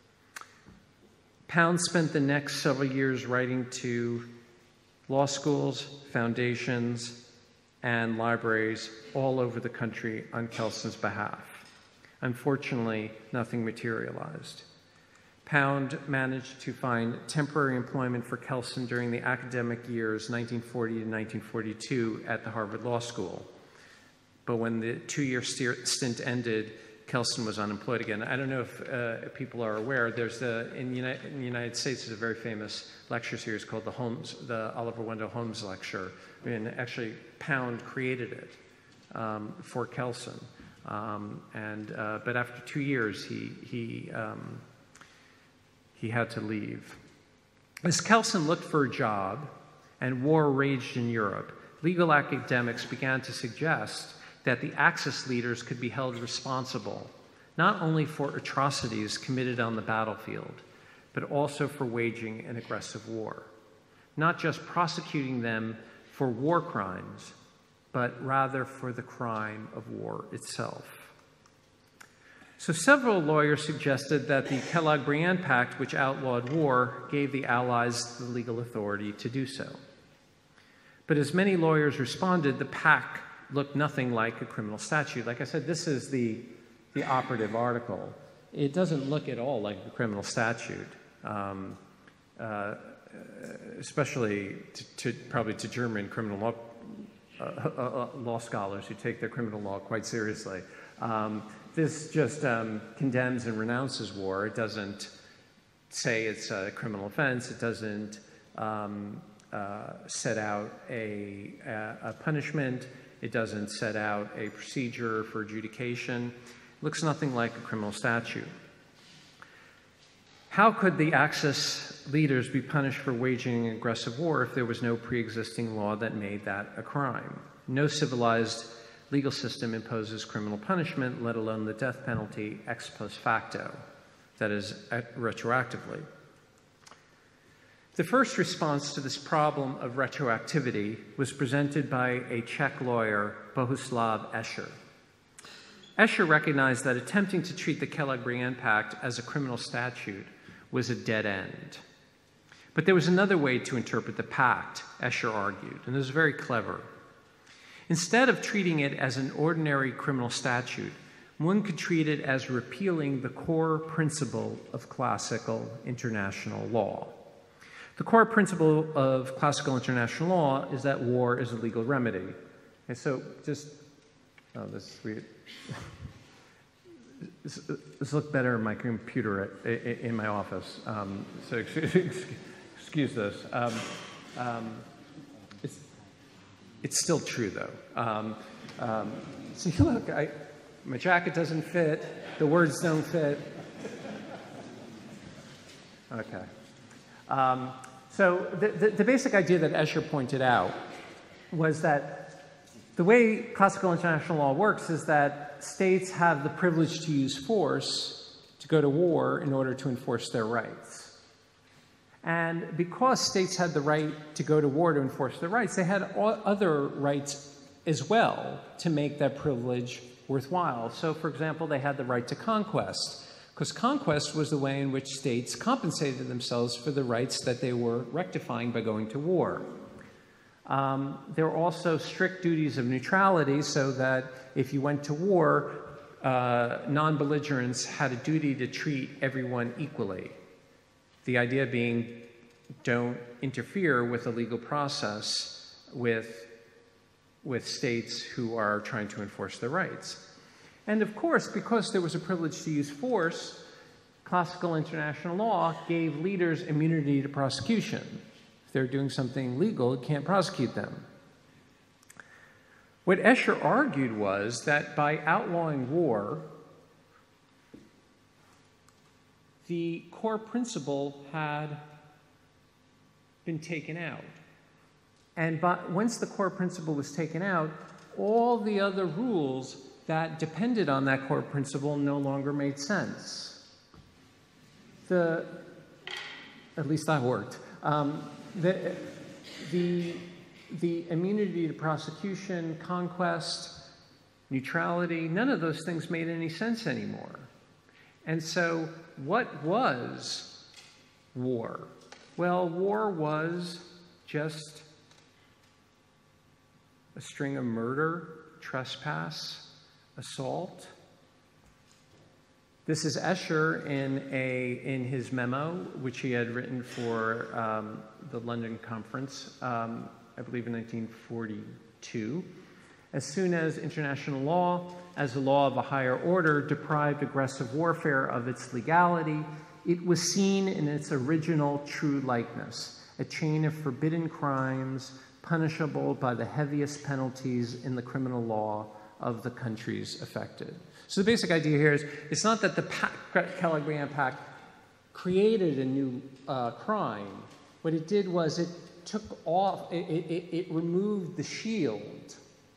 Pound spent the next several years writing to law schools, foundations, and libraries all over the country on Kelsen's behalf. Unfortunately, nothing materialized. Pound managed to find temporary employment for Kelsen during the academic years nineteen forty to nineteen forty-two at the Harvard Law School. But when the two-year stint ended, Kelsen was unemployed again. I don't know if, uh, if people are aware, there's the, in, United, in the United States, there's a very famous lecture series called the Holmes, the Oliver Wendell Holmes Lecture. And actually, Pound created it um, for Kelsen. Um, and, uh, but after two years, he, he, um, he had to leave. As Kelsen looked for a job and war raged in Europe, legal academics began to suggest that the Axis leaders could be held responsible, not only for atrocities committed on the battlefield, but also for waging an aggressive war. Not just prosecuting them for war crimes, but rather for the crime of war itself. So several lawyers suggested that the Kellogg-Briand Pact, which outlawed war, gave the Allies the legal authority to do so. But as many lawyers responded, the pact looked nothing like a criminal statute. Like I said, this is the, the operative article. It doesn't look at all like a criminal statute, um, uh, especially to, to, probably to German criminal law, uh, uh, law scholars who take their criminal law quite seriously. Um, this just um, condemns and renounces war. It doesn't say it's a criminal offense. It doesn't um, uh, set out a, a, a punishment. It doesn't set out a procedure for adjudication. It looks nothing like a criminal statute. How could the Axis leaders be punished for waging an aggressive war if there was no pre-existing law that made that a crime? No civilized legal system imposes criminal punishment, let alone the death penalty ex post facto, that is, retroactively. The first response to this problem of retroactivity was presented by a Czech lawyer, Bohuslav Escher. Escher recognized that attempting to treat the Kellogg-Briand Pact as a criminal statute was a dead end. But there was another way to interpret the pact, Escher argued, and it was very clever. Instead of treating it as an ordinary criminal statute, one could treat it as repealing the core principle of classical international law. The core principle of classical international law is that war is a legal remedy. And so just, oh, this is weird. This, this looked better on my computer at, in my office, um, so excuse, excuse this. Um, um, it's, it's still true, though. Um, um, so you look, I, my jacket doesn't fit, the words don't fit. Okay. Um, so the, the, the basic idea that Escher pointed out was that the way classical international law works is that states have the privilege to use force to go to war in order to enforce their rights. And because states had the right to go to war to enforce their rights, they had all other rights as well to make that privilege worthwhile. So, for example, they had the right to conquest, because conquest was the way in which states compensated themselves for the rights that they were rectifying by going to war. Um, there were also strict duties of neutrality, so that if you went to war, uh, non-belligerents had a duty to treat everyone equally. The idea being, don't interfere with the legal process with, with states who are trying to enforce their rights. And of course, because there was a privilege to use force, classical international law gave leaders immunity to prosecution. If they're doing something legal, it can't prosecute them. What Escher argued was that by outlawing war, the core principle had been taken out. And by, once the core principle was taken out, all the other rules that depended on that core principle no longer made sense. The, at least that worked. Um, the, the, the immunity to prosecution, conquest, neutrality, none of those things made any sense anymore. And so what was war? Well, war was just a string of murder, trespass, assault. This is Escher in, a, in his memo, which he had written for um, the London Conference, um, I believe in nineteen forty-two. As soon as international law, as a law of a higher order, deprived aggressive warfare of its legality, it was seen in its original true likeness, a chain of forbidden crimes punishable by the heaviest penalties in the criminal law of the countries affected. So the basic idea here is it's not that the Kellogg-Briand Pact created a new uh, crime. What it did was it took off, it, it, it removed the shield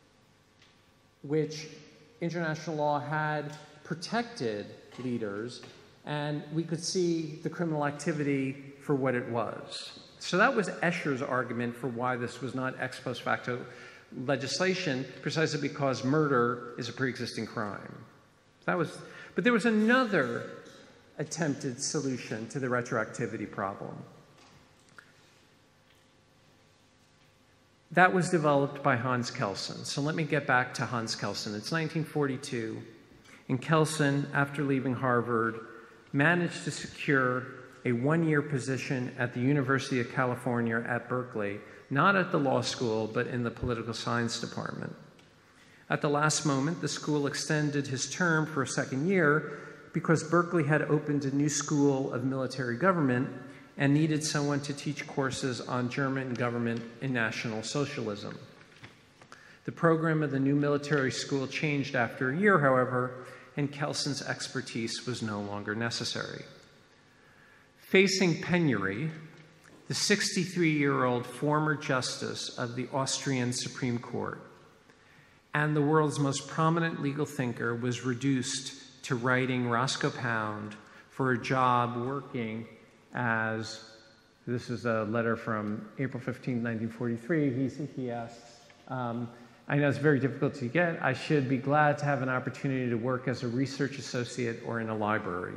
which international law had protected leaders, and we could see the criminal activity for what it was. So that was Escher's argument for why this was not ex post facto legislation, precisely because murder is a pre-existing crime. That was, but there was another attempted solution to the retroactivity problem. That was developed by Hans Kelsen. So let me get back to Hans Kelsen. It's nineteen forty-two, and Kelsen, after leaving Harvard, managed to secure a one-year position at the University of California at Berkeley, not at the law school, but in the political science department. At the last moment, the school extended his term for a second year because Berkeley had opened a new school of military government and needed someone to teach courses on German government and National Socialism. The program of the new military school changed after a year, however, and Kelsen's expertise was no longer necessary. Facing penury, the sixty-three-year-old former justice of the Austrian Supreme Court and the world's most prominent legal thinker was reduced to writing Roscoe Pound for a job working as, this is a letter from April fifteenth, nineteen forty-three, he, he asks, um, I know it's very difficult to get, I should be glad to have an opportunity to work as a research associate or in a library.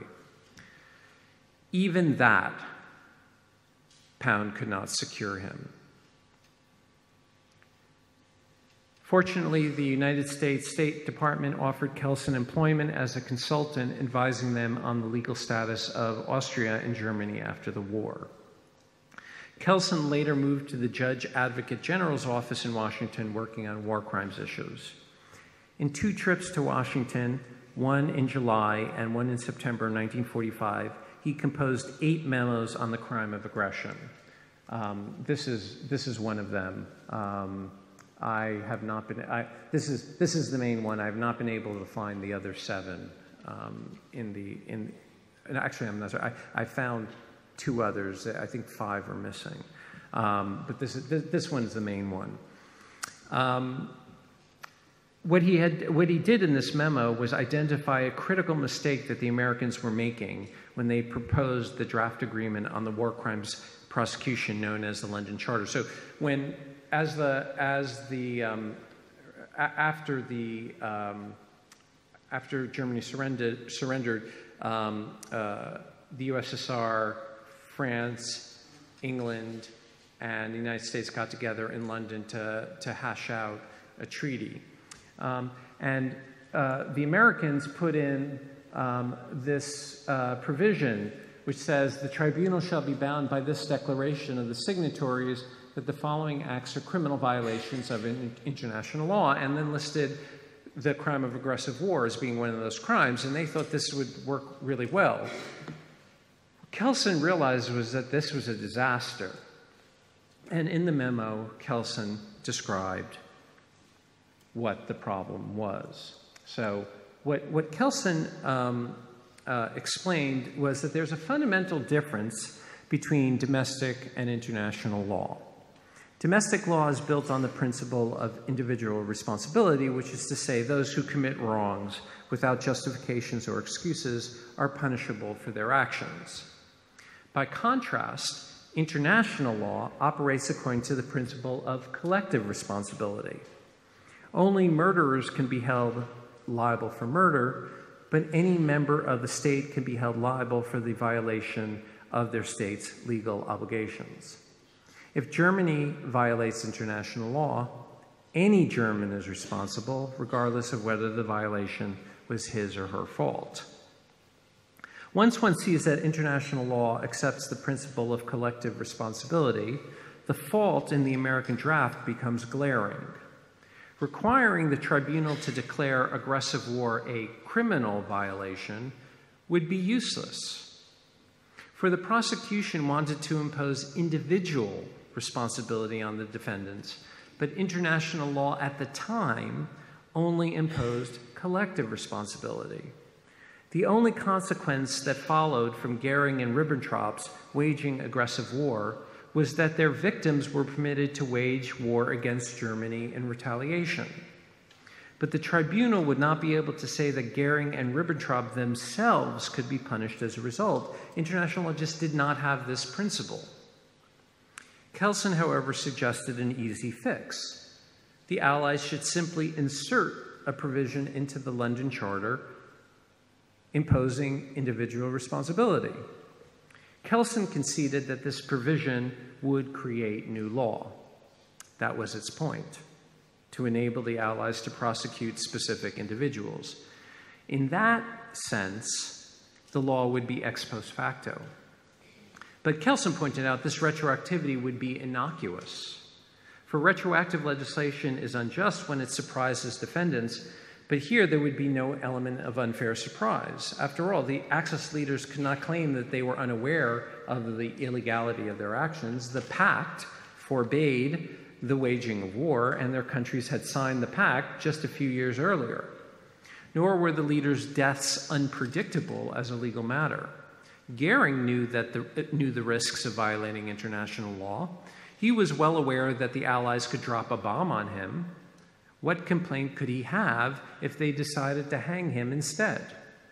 Even that, Pound could not secure him. Fortunately, the United States State Department offered Kelsen employment as a consultant, advising them on the legal status of Austria and Germany after the war. Kelsen later moved to the Judge Advocate General's office in Washington, working on war crimes issues. In two trips to Washington, one in July and one in September nineteen forty-five, he composed eight memos on the crime of aggression. Um, this is this is one of them. Um, I have not been. I, this is this is the main one. I have not been able to find the other seven um, in the in. And actually, I'm not sorry. I, I found two others. I think five are missing, um, but this is this, this one's the main one. Um, What he, had, what he did in this memo was identify a critical mistake that the Americans were making when they proposed the draft agreement on the war crimes prosecution known as the London Charter. So when, as the, as the, um, a after the, um, after Germany surrendered, surrendered um, uh, the U S S R, France, England, and the United States got together in London to, to hash out a treaty. Um, and uh, the Americans put in um, this uh, provision which says the tribunal shall be bound by this declaration of the signatories that the following acts are criminal violations of in international law, and then listed the crime of aggressive war as being one of those crimes, and they thought this would work really well. What Kelsen realized was that this was a disaster, and in the memo, Kelsen described what the problem was. So what, what Kelsen um, uh, explained was that there's a fundamental difference between domestic and international law. Domestic law is built on the principle of individual responsibility, which is to say those who commit wrongs without justifications or excuses are punishable for their actions. By contrast, international law operates according to the principle of collective responsibility. Only murderers can be held liable for murder, but any member of the state can be held liable for the violation of their state's legal obligations. If Germany violates international law, any German is responsible, regardless of whether the violation was his or her fault. Once one sees that international law accepts the principle of collective responsibility, the fault in the American draft becomes glaring. Requiring the tribunal to declare aggressive war a criminal violation would be useless, for the prosecution wanted to impose individual responsibility on the defendants, but international law at the time only imposed collective responsibility. The only consequence that followed from Goering and Ribbentrop's waging aggressive war was that their victims were permitted to wage war against Germany in retaliation. But the tribunal would not be able to say that Goering and Ribbentrop themselves could be punished as a result. International law just did not have this principle. Kelsen, however, suggested an easy fix. The Allies should simply insert a provision into the London Charter imposing individual responsibility. Kelsen conceded that this provision would create new law. That was its point, to enable the Allies to prosecute specific individuals. In that sense, the law would be ex post facto. But Kelsen pointed out this retroactivity would be innocuous. For retroactive legislation is unjust when it surprises defendants, but here there would be no element of unfair surprise. After all, the Axis leaders could not claim that they were unaware of the illegality of their actions. The pact forbade the waging of war, and their countries had signed the pact just a few years earlier. Nor were the leaders' deaths unpredictable as a legal matter. Goering knew, that the, knew the risks of violating international law. He was well aware that the Allies could drop a bomb on him. What complaint could he have if they decided to hang him instead?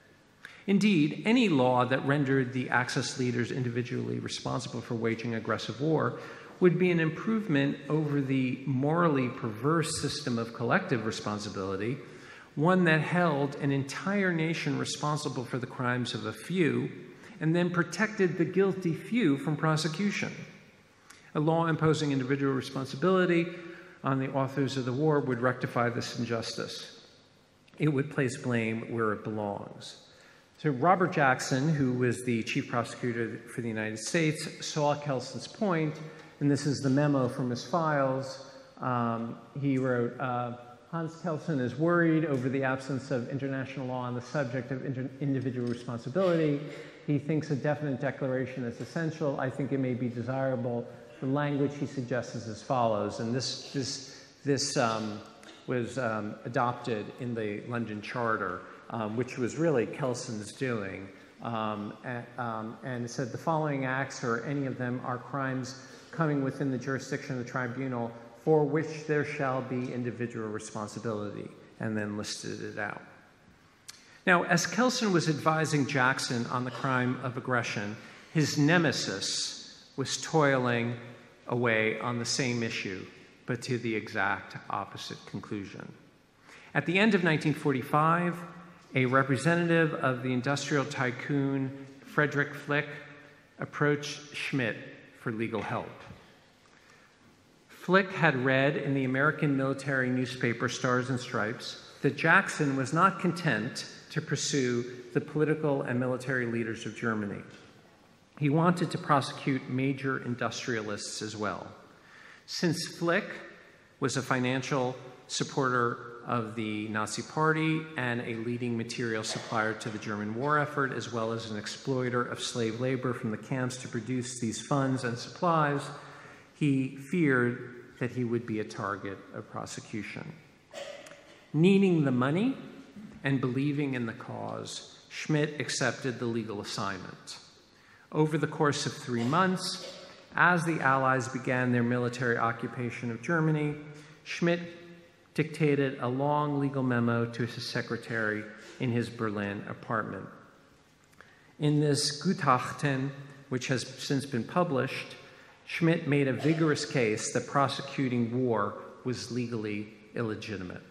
Indeed, any law that rendered the Axis leaders individually responsible for waging aggressive war would be an improvement over the morally perverse system of collective responsibility, one that held an entire nation responsible for the crimes of a few and then protected the guilty few from prosecution. A law imposing individual responsibility on the authors of the war would rectify this injustice. It would place blame where it belongs. So Robert Jackson, who was the chief prosecutor for the United States, saw Kelsen's point, and this is the memo from his files. Um, he wrote, uh, Hans Kelsen is worried over the absence of international law on the subject of inter individual responsibility. He thinks a definite declaration is essential. I think it may be desirable. The language he suggests is as follows, and this, this, this um, was um, adopted in the London Charter, um, which was really Kelsen's doing. Um, and, um, and it said the following acts, or any of them, are crimes coming within the jurisdiction of the tribunal for which there shall be individual responsibility, and then listed it out. Now, as Kelsen was advising Jackson on the crime of aggression, his nemesis was toiling away on the same issue, but to the exact opposite conclusion. At the end of nineteen forty-five, a representative of the industrial tycoon Frederick Flick approached Schmidt for legal help. Flick had read in the American military newspaper Stars and Stripes that Jackson was not content to pursue the political and military leaders of Germany. He wanted to prosecute major industrialists as well. Since Flick was a financial supporter of the Nazi Party and a leading material supplier to the German war effort, as well as an exploiter of slave labor from the camps to produce these funds and supplies, he feared that he would be a target of prosecution. Needing the money and believing in the cause, Schmidt accepted the legal assignment. Over the course of three months, as the Allies began their military occupation of Germany, Schmidt dictated a long legal memo to his secretary in his Berlin apartment. In this Gutachten, which has since been published, Schmidt made a vigorous case that prosecuting war was legally illegitimate.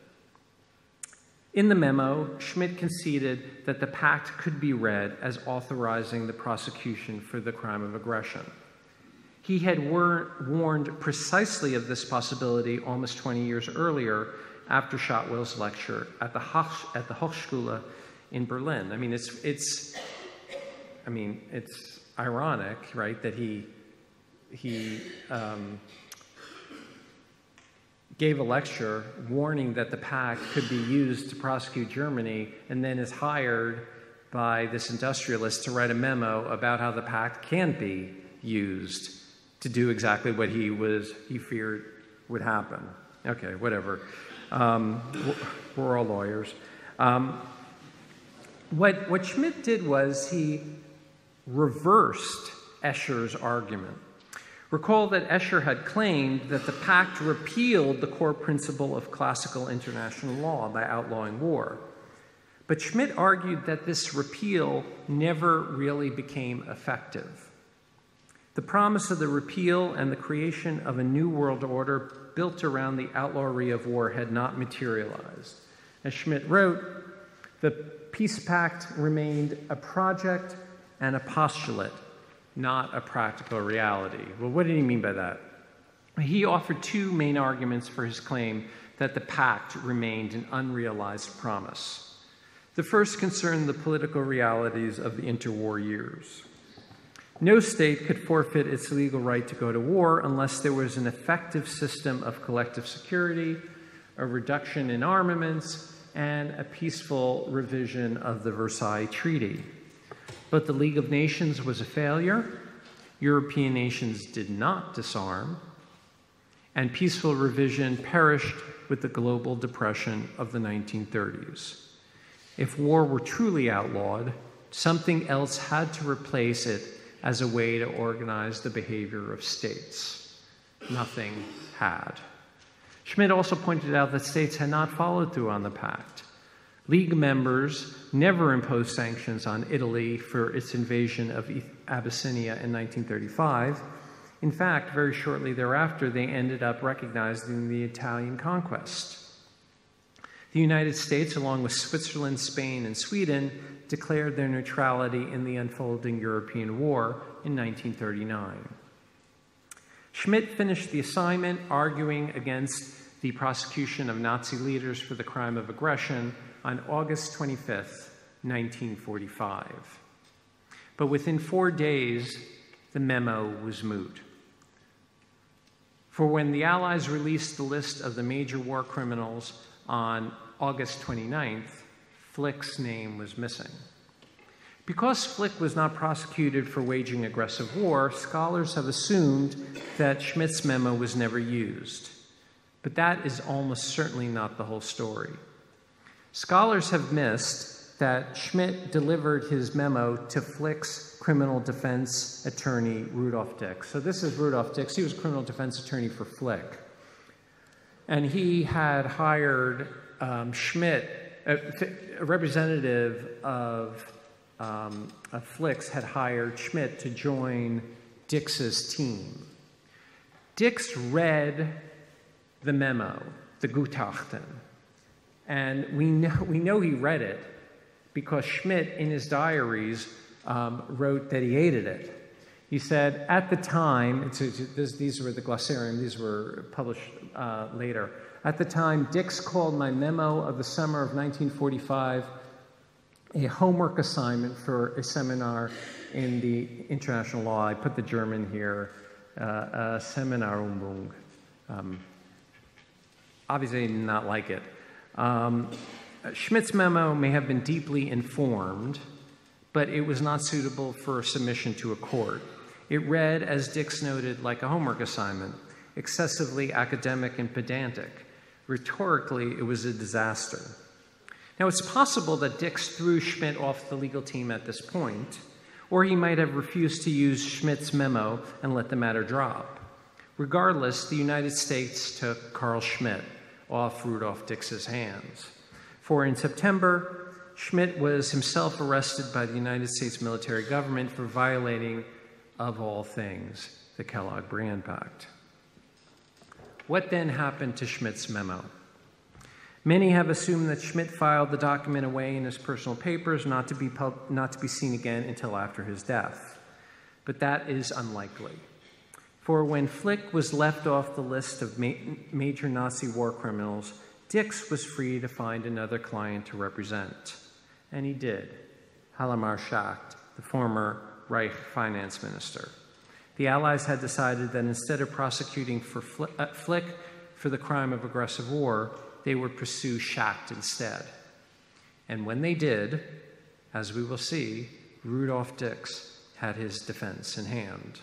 In the memo, Schmidt conceded that the pact could be read as authorizing the prosecution for the crime of aggression. He had war warned precisely of this possibility almost twenty years earlier after Shotwell's lecture at the, Hoch at the Hochschule in Berlin. I mean, it's, it's, I mean, it's ironic, right, that he, he um, gave a lecture warning that the pact could be used to prosecute Germany, and then is hired by this industrialist to write a memo about how the pact can't be used to do exactly what he was he feared would happen. Okay, whatever. Um, we're all lawyers. Um, what what Schmidt did was he reversed Escher's argument. Recall that Escher had claimed that the pact repealed the core principle of classical international law by outlawing war. But Schmidt argued that this repeal never really became effective. The promise of the repeal and the creation of a new world order built around the outlawry of war had not materialized. As Schmidt wrote, the peace pact remained a project and a postulate, not a practical reality. Well, what did he mean by that? He offered two main arguments for his claim that the pact remained an unrealized promise. The first concerned the political realities of the interwar years. No state could forfeit its legal right to go to war unless there was an effective system of collective security, a reduction in armaments, and a peaceful revision of the Versailles Treaty. But the League of Nations was a failure, European nations did not disarm, and peaceful revision perished with the global depression of the nineteen thirties. If war were truly outlawed, something else had to replace it as a way to organize the behavior of states. Nothing had. Schmidt also pointed out that states had not followed through on the pact. League members never imposed sanctions on Italy for its invasion of Abyssinia in nineteen thirty-five. In fact, very shortly thereafter, they ended up recognizing the Italian conquest. The United States, along with Switzerland, Spain, and Sweden, declared their neutrality in the unfolding European War in nineteen thirty-nine. Schmidt finished the assignment arguing against the prosecution of Nazi leaders for the crime of aggression on August twenty-fifth, nineteen forty-five. But within four days, the memo was moot. For when the Allies released the list of the major war criminals on August twenty-ninth, Flick's name was missing. Because Flick was not prosecuted for waging aggressive war, scholars have assumed that Schmidt's memo was never used. But that is almost certainly not the whole story. Scholars have missed that Schmidt delivered his memo to Flick's criminal defense attorney, Rudolf Dix. So this is Rudolf Dix. He was criminal defense attorney for Flick. And he had hired um, Schmidt, a, a representative of, um, of Flick's had hired Schmidt to join Dix's team. Dix read the memo, the Gutachten, and we know, we know he read it because Schmidt, in his diaries, um, wrote that he hated it. He said, at the time, it's, it's, this, these were the glossarium, these were published uh, later. At the time, Dix called my memo of the summer of nineteen forty-five a homework assignment for a seminar in the international law. I put the German here, uh, uh, Seminarübung. Um, obviously, I did not like it. Um, Schmidt's memo may have been deeply informed, but it was not suitable for submission to a court. It read, as Dix noted, like a homework assignment, excessively academic and pedantic. Rhetorically, it was a disaster. Now, it's possible that Dix threw Schmidt off the legal team at this point, or he might have refused to use Schmidt's memo and let the matter drop. Regardless, the United States took Carl Schmidt off Rudolf Dix's hands. For in September, Schmidt was himself arrested by the United States military government for violating, of all things, the Kellogg-Briand Pact. What then happened to Schmidt's memo? Many have assumed that Schmidt filed the document away in his personal papers, not to be, pub not to be seen again until after his death. But that is unlikely. For when Flick was left off the list of ma major Nazi war criminals, Dix was free to find another client to represent. And he did, Hjalmar Schacht, the former Reich finance minister. The Allies had decided that instead of prosecuting for Flick, uh, Flick for the crime of aggressive war, they would pursue Schacht instead. And when they did, as we will see, Rudolf Dix had his defense in hand.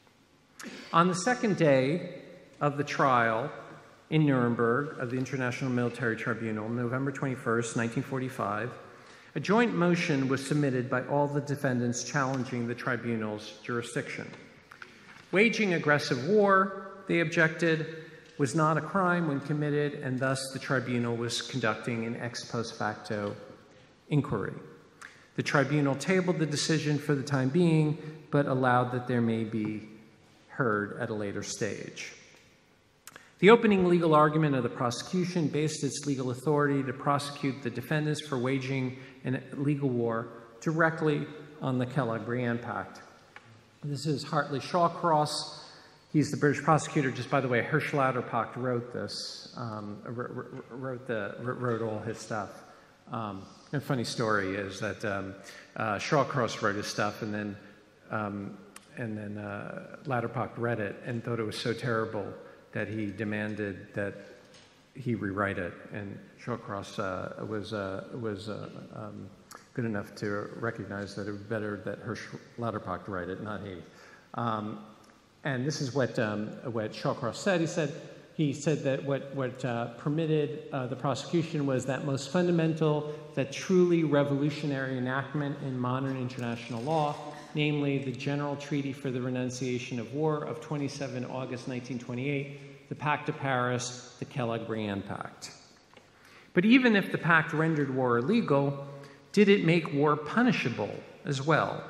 On the second day of the trial in Nuremberg of the International Military Tribunal, November twenty-first, nineteen forty-five, a joint motion was submitted by all the defendants challenging the tribunal's jurisdiction. Waging aggressive war, they objected, was not a crime when committed, and thus the tribunal was conducting an ex post facto inquiry. The tribunal tabled the decision for the time being, but allowed that there may be heard at a later stage. The opening legal argument of the prosecution based its legal authority to prosecute the defendants for waging a legal war directly on the Kellogg-Briand Pact. This is Hartley Shawcross, He's the British prosecutor. Just by the way, Herschel Lauterpacht wrote this, um, wrote, the, wrote all his stuff. Um, a funny story is that um, uh, Shawcross wrote his stuff, and then, um, and then uh, Lauterpacht read it and thought it was so terrible that he demanded that he rewrite it. And Shawcross uh, was, uh, was uh, um, good enough to recognize that it was better that Herschel Lauterpacht write it, not he. Um, And this is what, um, what Shawcross said. He said, he said that what, what uh, permitted uh, the prosecution was that most fundamental, that truly revolutionary enactment in modern international law, namely the General Treaty for the Renunciation of War of the twenty-seventh of August nineteen twenty-eight, the Pact of Paris, the Kellogg-Briand Pact. But even if the pact rendered war illegal, did it make war punishable as well?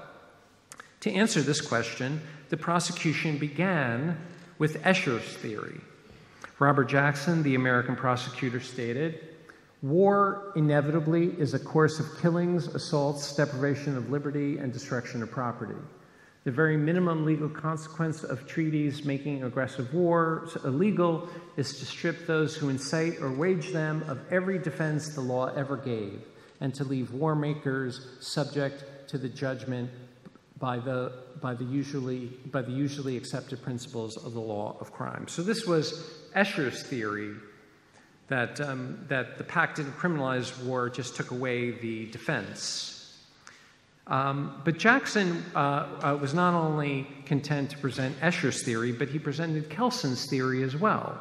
To answer this question, the prosecution began with Escher's theory. Robert Jackson, the American prosecutor, stated, "War inevitably is a course of killings, assaults, deprivation of liberty, and destruction of property. The very minimum legal consequence of treaties making aggressive war illegal is to strip those who incite or wage them of every defense the law ever gave, and to leave war makers subject to the judgment by the, by the, usually, by the usually accepted principles of the law of crime." So this was Escher's theory that, um, that the pact didn't criminalize war, just took away the defense. Um, but Jackson uh, uh, was not only content to present Escher's theory, but he presented Kelson's theory as well.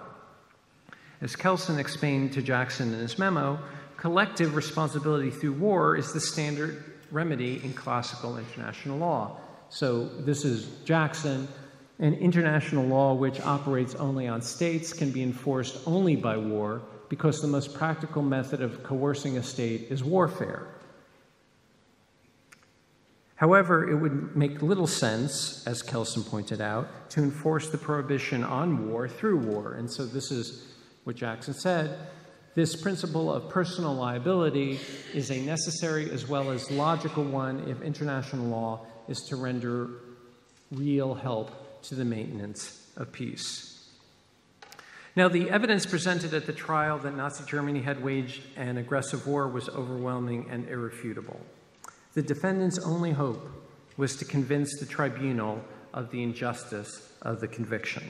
As Kelson explained to Jackson in his memo, collective responsibility through war is the standard remedy in classical international law. So this is Jackson. An international law which operates only on states can be enforced only by war because the most practical method of coercing a state is warfare. However, it would make little sense, as Kelson pointed out, to enforce the prohibition on war through war. And so this is what Jackson said. This principle of personal liability is a necessary as well as logical one if international law is to render real help to the maintenance of peace. Now, the evidence presented at the trial that Nazi Germany had waged an aggressive war was overwhelming and irrefutable. The defendant's only hope was to convince the tribunal of the injustice of the conviction.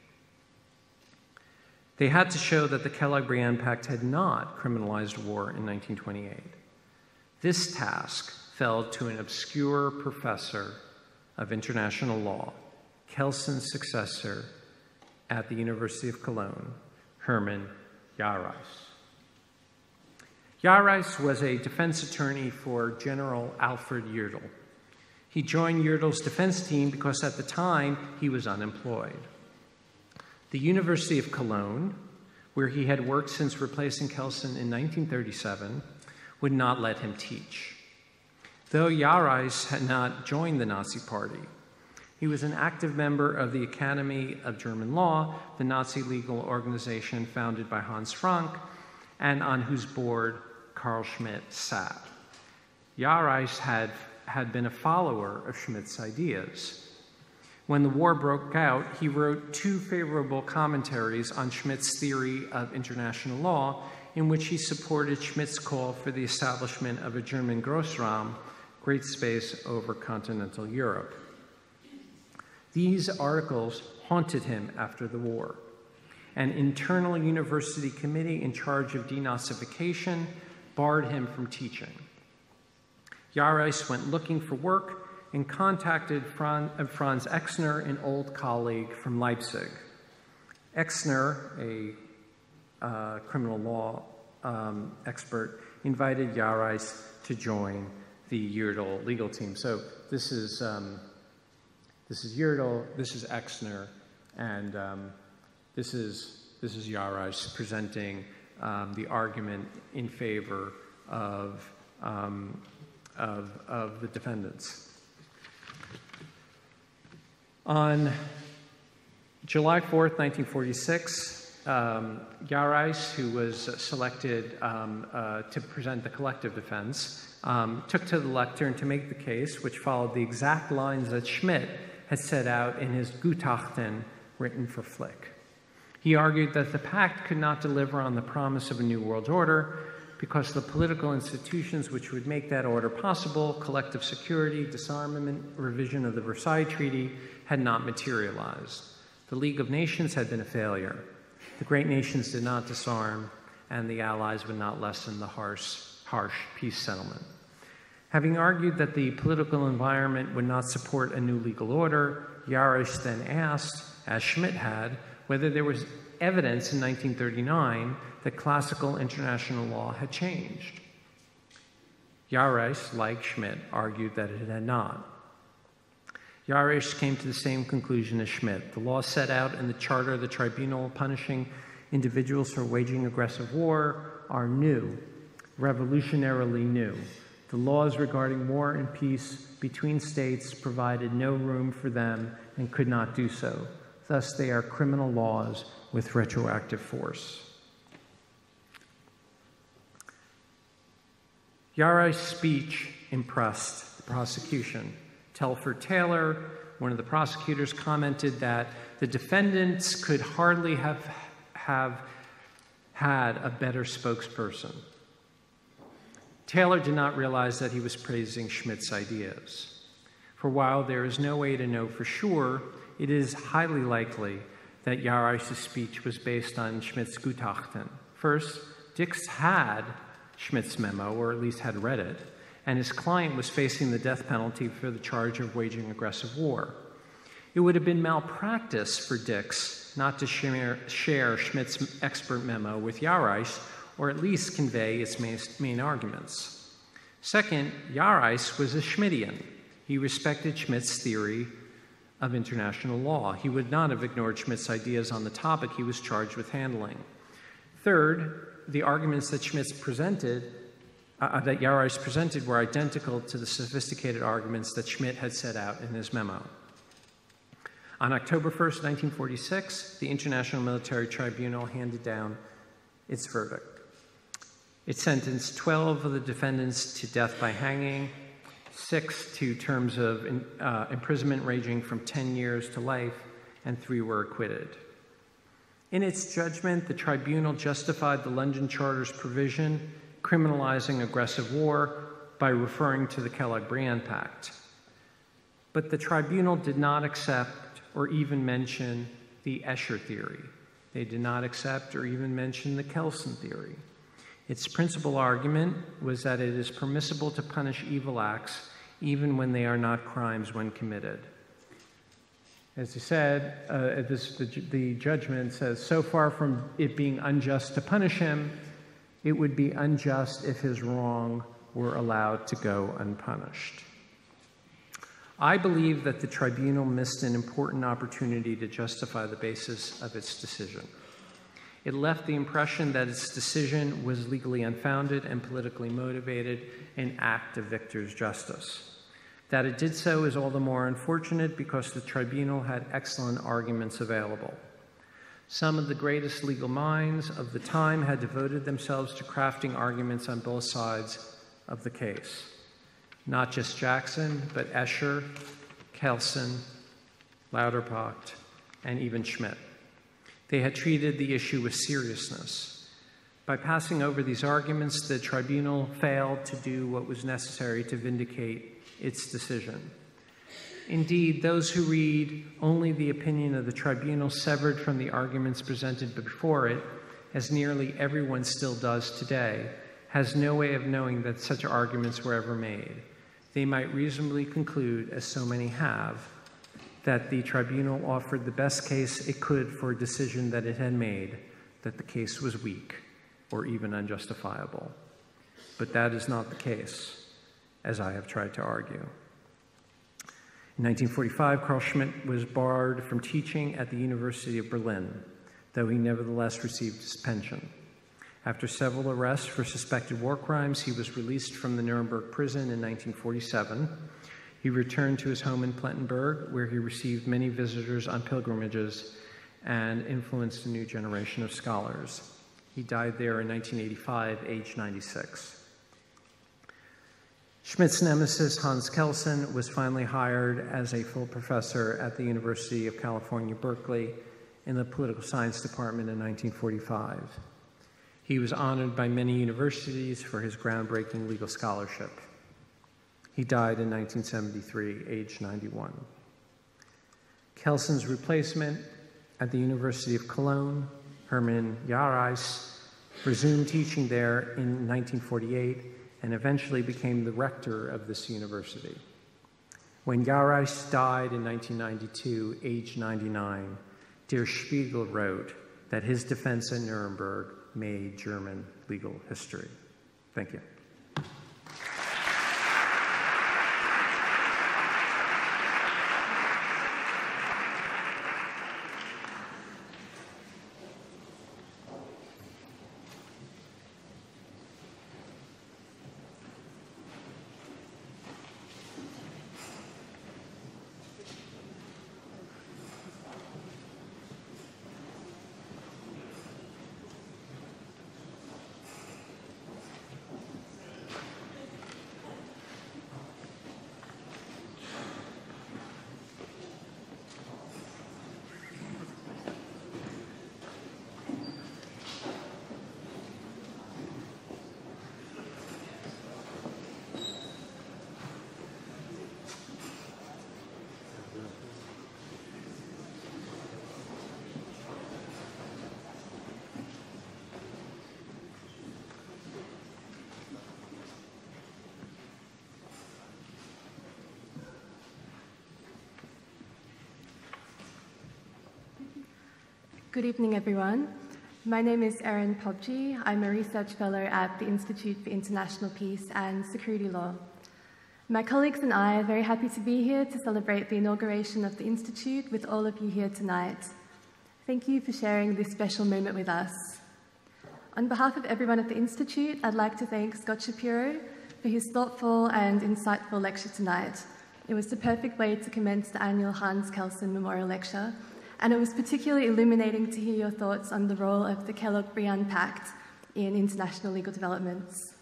They had to show that the Kellogg-Briand Pact had not criminalized war in nineteen twenty-eight. This task fell to an obscure professor of international law, Kelson's successor at the University of Cologne, Hermann Jahrreis. Jahrreis was a defense attorney for General Alfred Jodl. He joined Jodl's defense team because at the time he was unemployed. The University of Cologne, where he had worked since replacing Kelson in nineteen thirty-seven, would not let him teach. Though Jahrreis had not joined the Nazi Party, he was an active member of the Academy of German Law, the Nazi legal organization founded by Hans Frank, and on whose board Carl Schmitt sat. Jahrreis had, had been a follower of Schmitt's ideas. When the war broke out, he wrote two favorable commentaries on Schmitt's theory of international law, in which he supported Schmitt's call for the establishment of a German Grossraum, great space over continental Europe. These articles haunted him after the war. An internal university committee in charge of denazification barred him from teaching. Jahrreis went looking for work and contacted Franz Exner, an old colleague from Leipzig. Exner, a uh, criminal law um, expert, invited Jahrreis to join the Jodl legal team. So this is, um, this is Jodl, this is Exner, and um, this is, this is Jahrreis presenting um, the argument in favor of, um, of, of the defendants. On July fourth, nineteen forty-six, um, Jahrreis, who was selected um, uh, to present the collective defense, um, took to the lectern to make the case, which followed the exact lines that Schmitt had set out in his Gutachten written for Flick. He argued that the pact could not deliver on the promise of a new world order because the political institutions which would make that order possible, collective security, disarmament, revision of the Versailles Treaty, had not materialized. The League of Nations had been a failure. The great nations did not disarm, and the Allies would not lessen the harsh, harsh peace settlement. Having argued that the political environment would not support a new legal order, Jarisch then asked, as Schmitt had, whether there was evidence in nineteen thirty-nine that classical international law had changed. Jarisch, like Schmitt, argued that it had not. Jarisch came to the same conclusion as Schmitt. The law set out in the Charter of the Tribunal punishing individuals for waging aggressive war are new, revolutionarily new. The laws regarding war and peace between states provided no room for them and could not do so. Thus, they are criminal laws with retroactive force. Jarisch's speech impressed the prosecution. Telford Taylor, one of the prosecutors, commented that the defendants could hardly have, have had a better spokesperson. Taylor did not realize that he was praising Schmitt's ideas. For while there is no way to know for sure, it is highly likely that Jarisch's speech was based on Schmitt's Gutachten. First, Dix had Schmitt's memo, or at least had read it, and his client was facing the death penalty for the charge of waging aggressive war. It would have been malpractice for Dix not to share, share Schmitt's expert memo with Jarisch, or at least convey its main, main arguments. Second, Jarisch was a Schmittian. He respected Schmitt's theory of international law. He would not have ignored Schmitt's ideas on the topic he was charged with handling. Third, the arguments that Schmitt presented, uh, that Jarisch presented, were identical to the sophisticated arguments that Schmitt had set out in his memo. On October first, nineteen forty-six, the International Military Tribunal handed down its verdict. It sentenced twelve of the defendants to death by hanging, six to terms of in, uh, imprisonment ranging from ten years to life, and three were acquitted. In its judgment, the tribunal justified the London Charter's provision criminalizing aggressive war by referring to the Kellogg-Briand Pact. But the tribunal did not accept or even mention the Escher theory. They did not accept or even mention the Kelsen theory. Its principal argument was that it is permissible to punish evil acts even when they are not crimes when committed. As he said, uh, this, the, the judgment says, so far from it being unjust to punish him, it would be unjust if his wrong were allowed to go unpunished. I believe that the tribunal missed an important opportunity to justify the basis of its decision. It left the impression that its decision was legally unfounded and politically motivated, an act of victor's justice. That it did so is all the more unfortunate because the tribunal had excellent arguments available. Some of the greatest legal minds of the time had devoted themselves to crafting arguments on both sides of the case. Not just Jackson, but Escher, Kelsen, Lauterpacht, and even Schmitt. They had treated the issue with seriousness. By passing over these arguments, the tribunal failed to do what was necessary to vindicate its decision. Indeed, those who read only the opinion of the tribunal severed from the arguments presented before it, as nearly everyone still does today, has no way of knowing that such arguments were ever made. They might reasonably conclude, as so many have, that the tribunal offered the best case it could for a decision that it had made, that the case was weak or even unjustifiable. But that is not the case, as I have tried to argue. In nineteen forty-five, Carl Schmitt was barred from teaching at the University of Berlin, though he nevertheless received his pension. After several arrests for suspected war crimes, he was released from the Nuremberg prison in nineteen forty-seven. He returned to his home in Plettenberg, where he received many visitors on pilgrimages and influenced a new generation of scholars. He died there in nineteen eighty-five, aged ninety-six. Schmitt's nemesis, Hans Kelsen, was finally hired as a full professor at the University of California, Berkeley in the political science department in nineteen forty-five. He was honored by many universities for his groundbreaking legal scholarship. He died in nineteen seventy-three, aged ninety-one. Kelson's replacement at the University of Cologne, Herman Jareis, resumed teaching there in nineteen forty-eight and eventually became the rector of this university. When Jareis died in nineteen ninety-two, aged ninety-nine, Der Spiegel wrote that his defense at Nuremberg made German legal history. Thank you. Good evening, everyone. My name is Erin Pobji. I'm a research fellow at the Institute for International Peace and Security Law. My colleagues and I are very happy to be here to celebrate the inauguration of the Institute with all of you here tonight. Thank you for sharing this special moment with us. On behalf of everyone at the Institute, I'd like to thank Scott Shapiro for his thoughtful and insightful lecture tonight. It was the perfect way to commence the annual Hans Kelsen Memorial Lecture, and it was particularly illuminating to hear your thoughts on the role of the Kellogg-Briand Pact in international legal developments.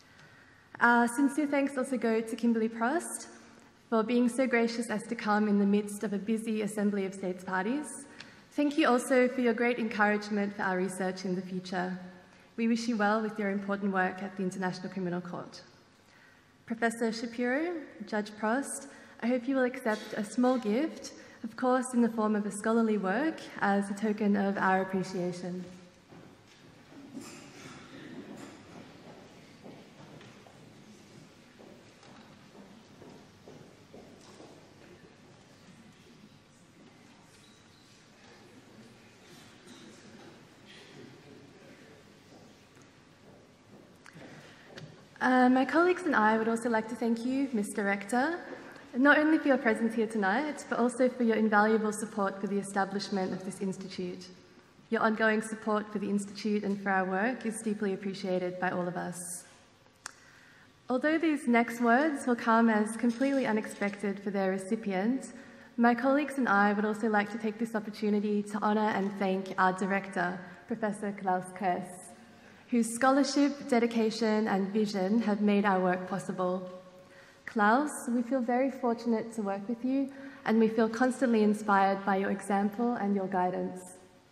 Uh, sincere thanks also go to Kimberly Prost for being so gracious as to come in the midst of a busy Assembly of States parties. Thank you also for your great encouragement for our research in the future. We wish you well with your important work at the International Criminal Court. Professor Shapiro, Judge Prost, I hope you will accept a small gift, of course in the form of a scholarly work, as a token of our appreciation. Uh, my colleagues and I would also like to thank you, Mister Rector, not only for your presence here tonight, but also for your invaluable support for the establishment of this institute. Your ongoing support for the institute and for our work is deeply appreciated by all of us. Although these next words will come as completely unexpected for their recipient, my colleagues and I would also like to take this opportunity to honour and thank our director, Professor Klaus Kress, whose scholarship, dedication and vision have made our work possible. Klaus, we feel very fortunate to work with you, and we feel constantly inspired by your example and your guidance.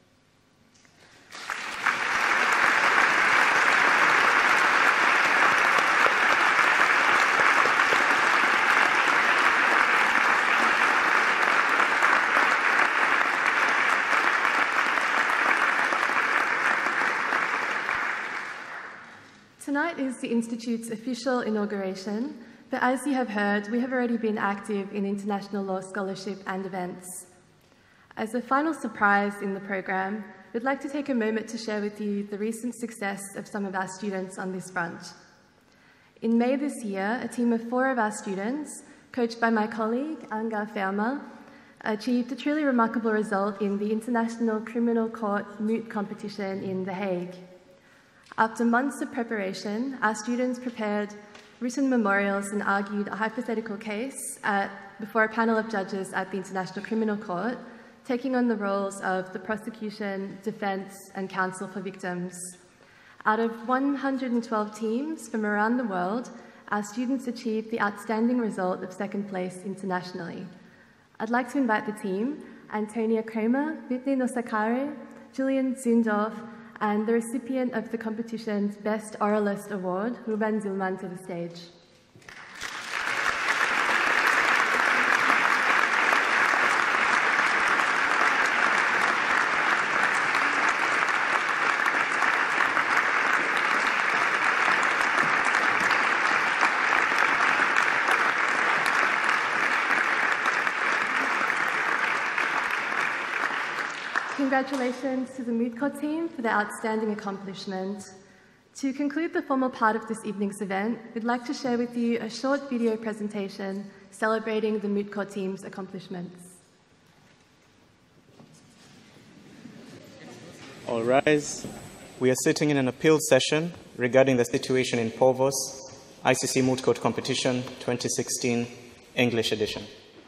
Tonight is the Institute's official inauguration, but as you have heard, we have already been active in international law scholarship and events. As a final surprise in the program, we'd like to take a moment to share with you the recent success of some of our students on this front. In May this year, a team of four of our students, coached by my colleague, Anga Ferma, achieved a truly remarkable result in the International Criminal Court Moot competition in The Hague. After months of preparation, our students prepared written memorials and argued a hypothetical case at, before a panel of judges at the International Criminal Court, taking on the roles of the prosecution, defence and counsel for victims. Out of one hundred twelve teams from around the world, our students achieved the outstanding result of second place internationally. I'd like to invite the team, Antonia Kramer, Whitney Nosakare, Julian Zündorf, and the recipient of the competition's Best Oralist Award, Ruben Zilman, to the stage. Congratulations to the Moot Court team for their outstanding accomplishment. To conclude the formal part of this evening's event, we'd like to share with you a short video presentation celebrating the Moot Court team's accomplishments. All rise. We are sitting in an appeal session regarding the situation in Povos, I C C Moot Court Competition twenty sixteen, English edition.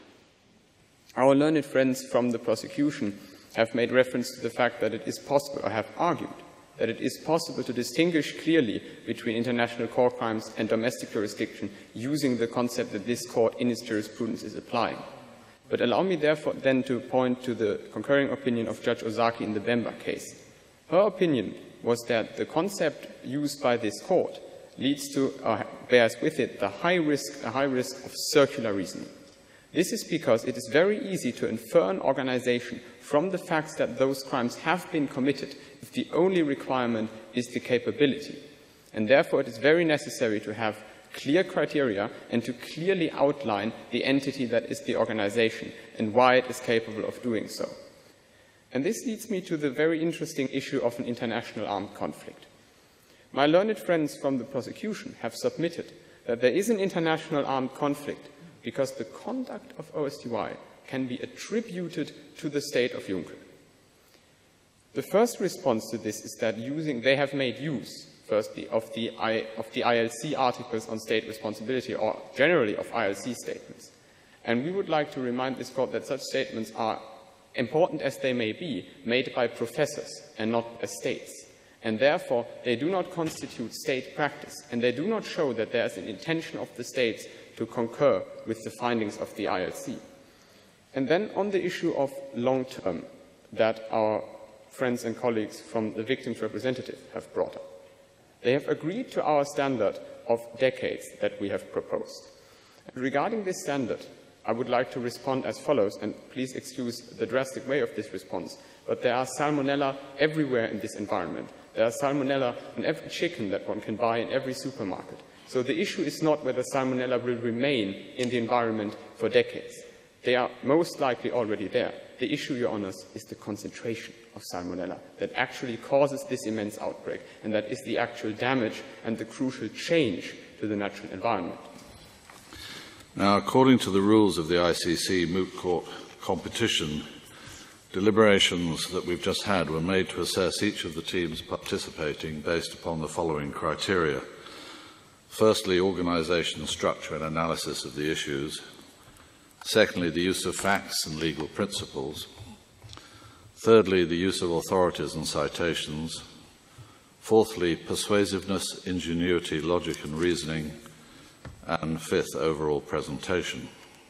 Our learned friends from the prosecution have made reference to the fact that it is possible, or have argued, that it is possible to distinguish clearly between international core crimes and domestic jurisdiction using the concept that this court in its jurisprudence is applying. But allow me therefore then to point to the concurring opinion of Judge Ozaki in the Bemba case. Her opinion was that the concept used by this court leads to, or bears with it, the high risk, a high risk of circular reasoning. This is because it is very easy to infer an organization from the facts that those crimes have been committed if the only requirement is the capability. And therefore it is very necessary to have clear criteria and to clearly outline the entity that is the organization and why it is capable of doing so. And this leads me to the very interesting issue of an international armed conflict. My learned friends from the prosecution have submitted that there is an international armed conflict because the conduct of O S T Y can be attributed to the state of Juncker. The first response to this is that using, they have made use, firstly, of the, I, of the I L C articles on state responsibility, or generally of I L C statements. And we would like to remind this court that such statements are, important as they may be, made by professors and not as states. And therefore, they do not constitute state practice, and they do not show that there is an intention of the states to concur with the findings of the I L C. And then on the issue of long-term that our friends and colleagues from the victims' representative have brought up. They have agreed to our standard of decades that we have proposed. And regarding this standard, I would like to respond as follows, and please excuse the drastic way of this response, but there are salmonella everywhere in this environment. There are salmonella in every chicken that one can buy in every supermarket. So the issue is not whether salmonella will remain in the environment for decades. They are most likely already there. The issue, Your Honours, is the concentration of salmonella that actually causes this immense outbreak, and that is the actual damage and the crucial change to the natural environment. Now, according to the rules of the I C C Moot Court competition, deliberations that we've just had were made to assess each of the teams participating based upon the following criteria. Firstly, organisation, structure and analysis of the issues. Secondly, the use of facts and legal principles. Thirdly, the use of authorities and citations. Fourthly, persuasiveness, ingenuity, logic and reasoning. And fifth, overall presentation.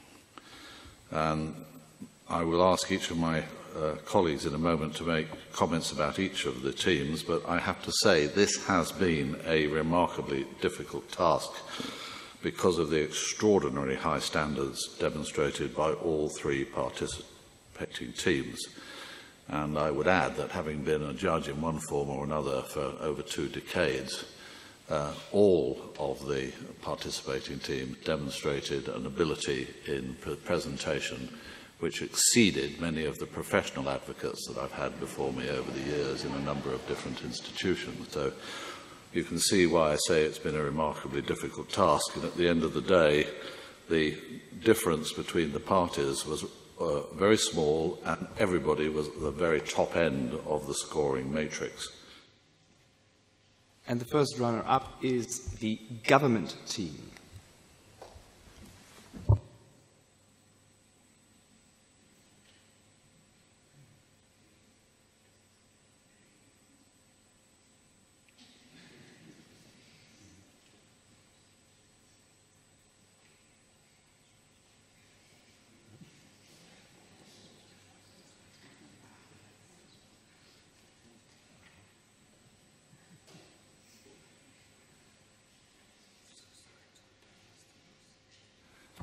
And I will ask each of my uh, colleagues in a moment to make comments about each of the teams, but I have to say this has been a remarkably difficult task because of the extraordinarily high standards demonstrated by all three participating teams. And I would add that having been a judge in one form or another for over two decades, uh, all of the participating teams demonstrated an ability in presentation which exceeded many of the professional advocates that I've had before me over the years in a number of different institutions. So you can see why I say it's been a remarkably difficult task, and at the end of the day, the difference between the parties was uh, very small, and everybody was at the very top end of the scoring matrix. And the first runner-up is the government team.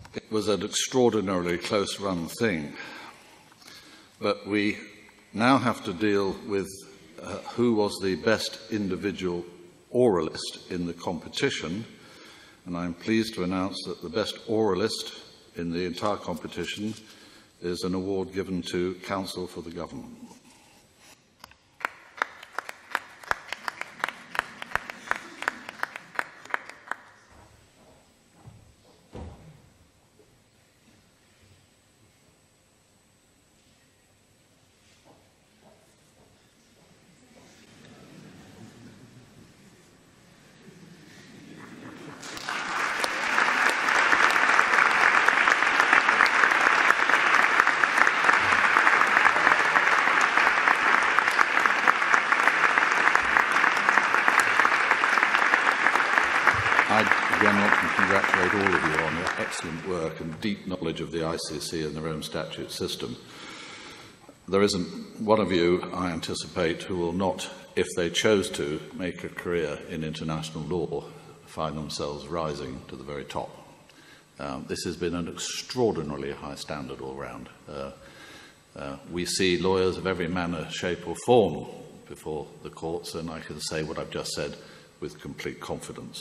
It was an extraordinarily close-run thing, but we now have to deal with uh, who was the best individual oralist in the competition, and I'm pleased to announce that the best oralist in the entire competition is an award given to Counsel for the Government. Excellent work and deep knowledge of the I C C and the Rome Statute system. There isn't one of you, I anticipate, who will not, if they chose to, make a career in international law, find themselves rising to the very top. Um, this has been an extraordinarily high standard all round. Uh, uh, we see lawyers of every manner, shape or form before the courts, and I can say what I've just said with complete confidence.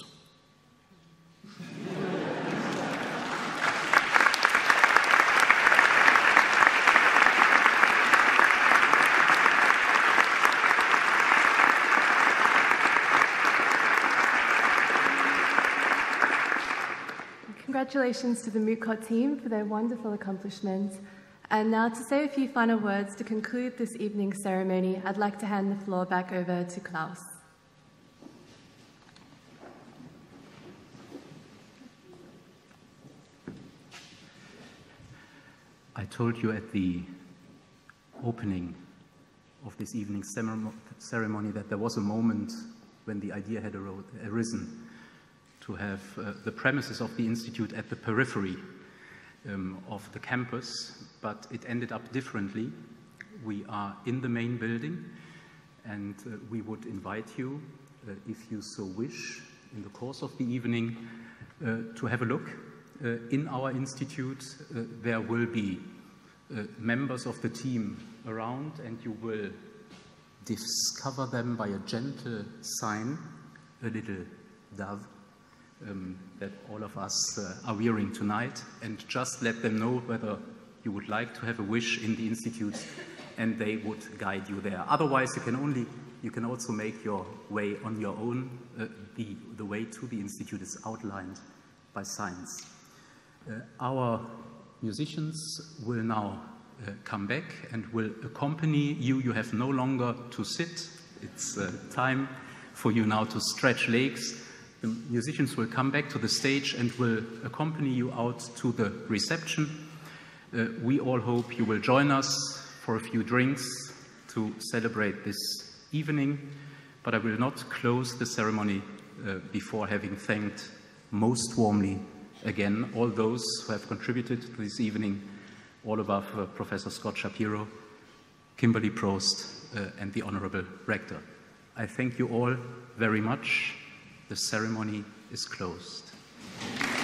Congratulations to the Moot Court team for their wonderful accomplishments. And now, to say a few final words to conclude this evening's ceremony, I'd like to hand the floor back over to Klaus. I told you at the opening of this evening's ceremony that there was a moment when the idea had arisen to have uh, the premises of the Institute at the periphery um, of the campus, but it ended up differently. We are in the main building, and uh, we would invite you, uh, if you so wish, in the course of the evening, uh, to have a look. Uh, in our institute, uh, there will be uh, members of the team around, and you will discover them by a gentle sign, a little dove, Um, that all of us uh, are wearing tonight, and just let them know whether you would like to have a wish in the Institute, and they would guide you there. Otherwise, you can only you can also make your way on your own. Uh, the, the way to the Institute is outlined by signs. Uh, our musicians will now uh, come back and will accompany you. You have no longer to sit. It's uh, time for you now to stretch legs. The musicians will come back to the stage and will accompany you out to the reception. Uh, we all hope you will join us for a few drinks to celebrate this evening, but I will not close the ceremony uh, before having thanked most warmly again all those who have contributed to this evening, all above uh, Professor Scott Shapiro, Kimberly Prost, uh, and the Honorable Rector. I thank you all very much. The ceremony is closed.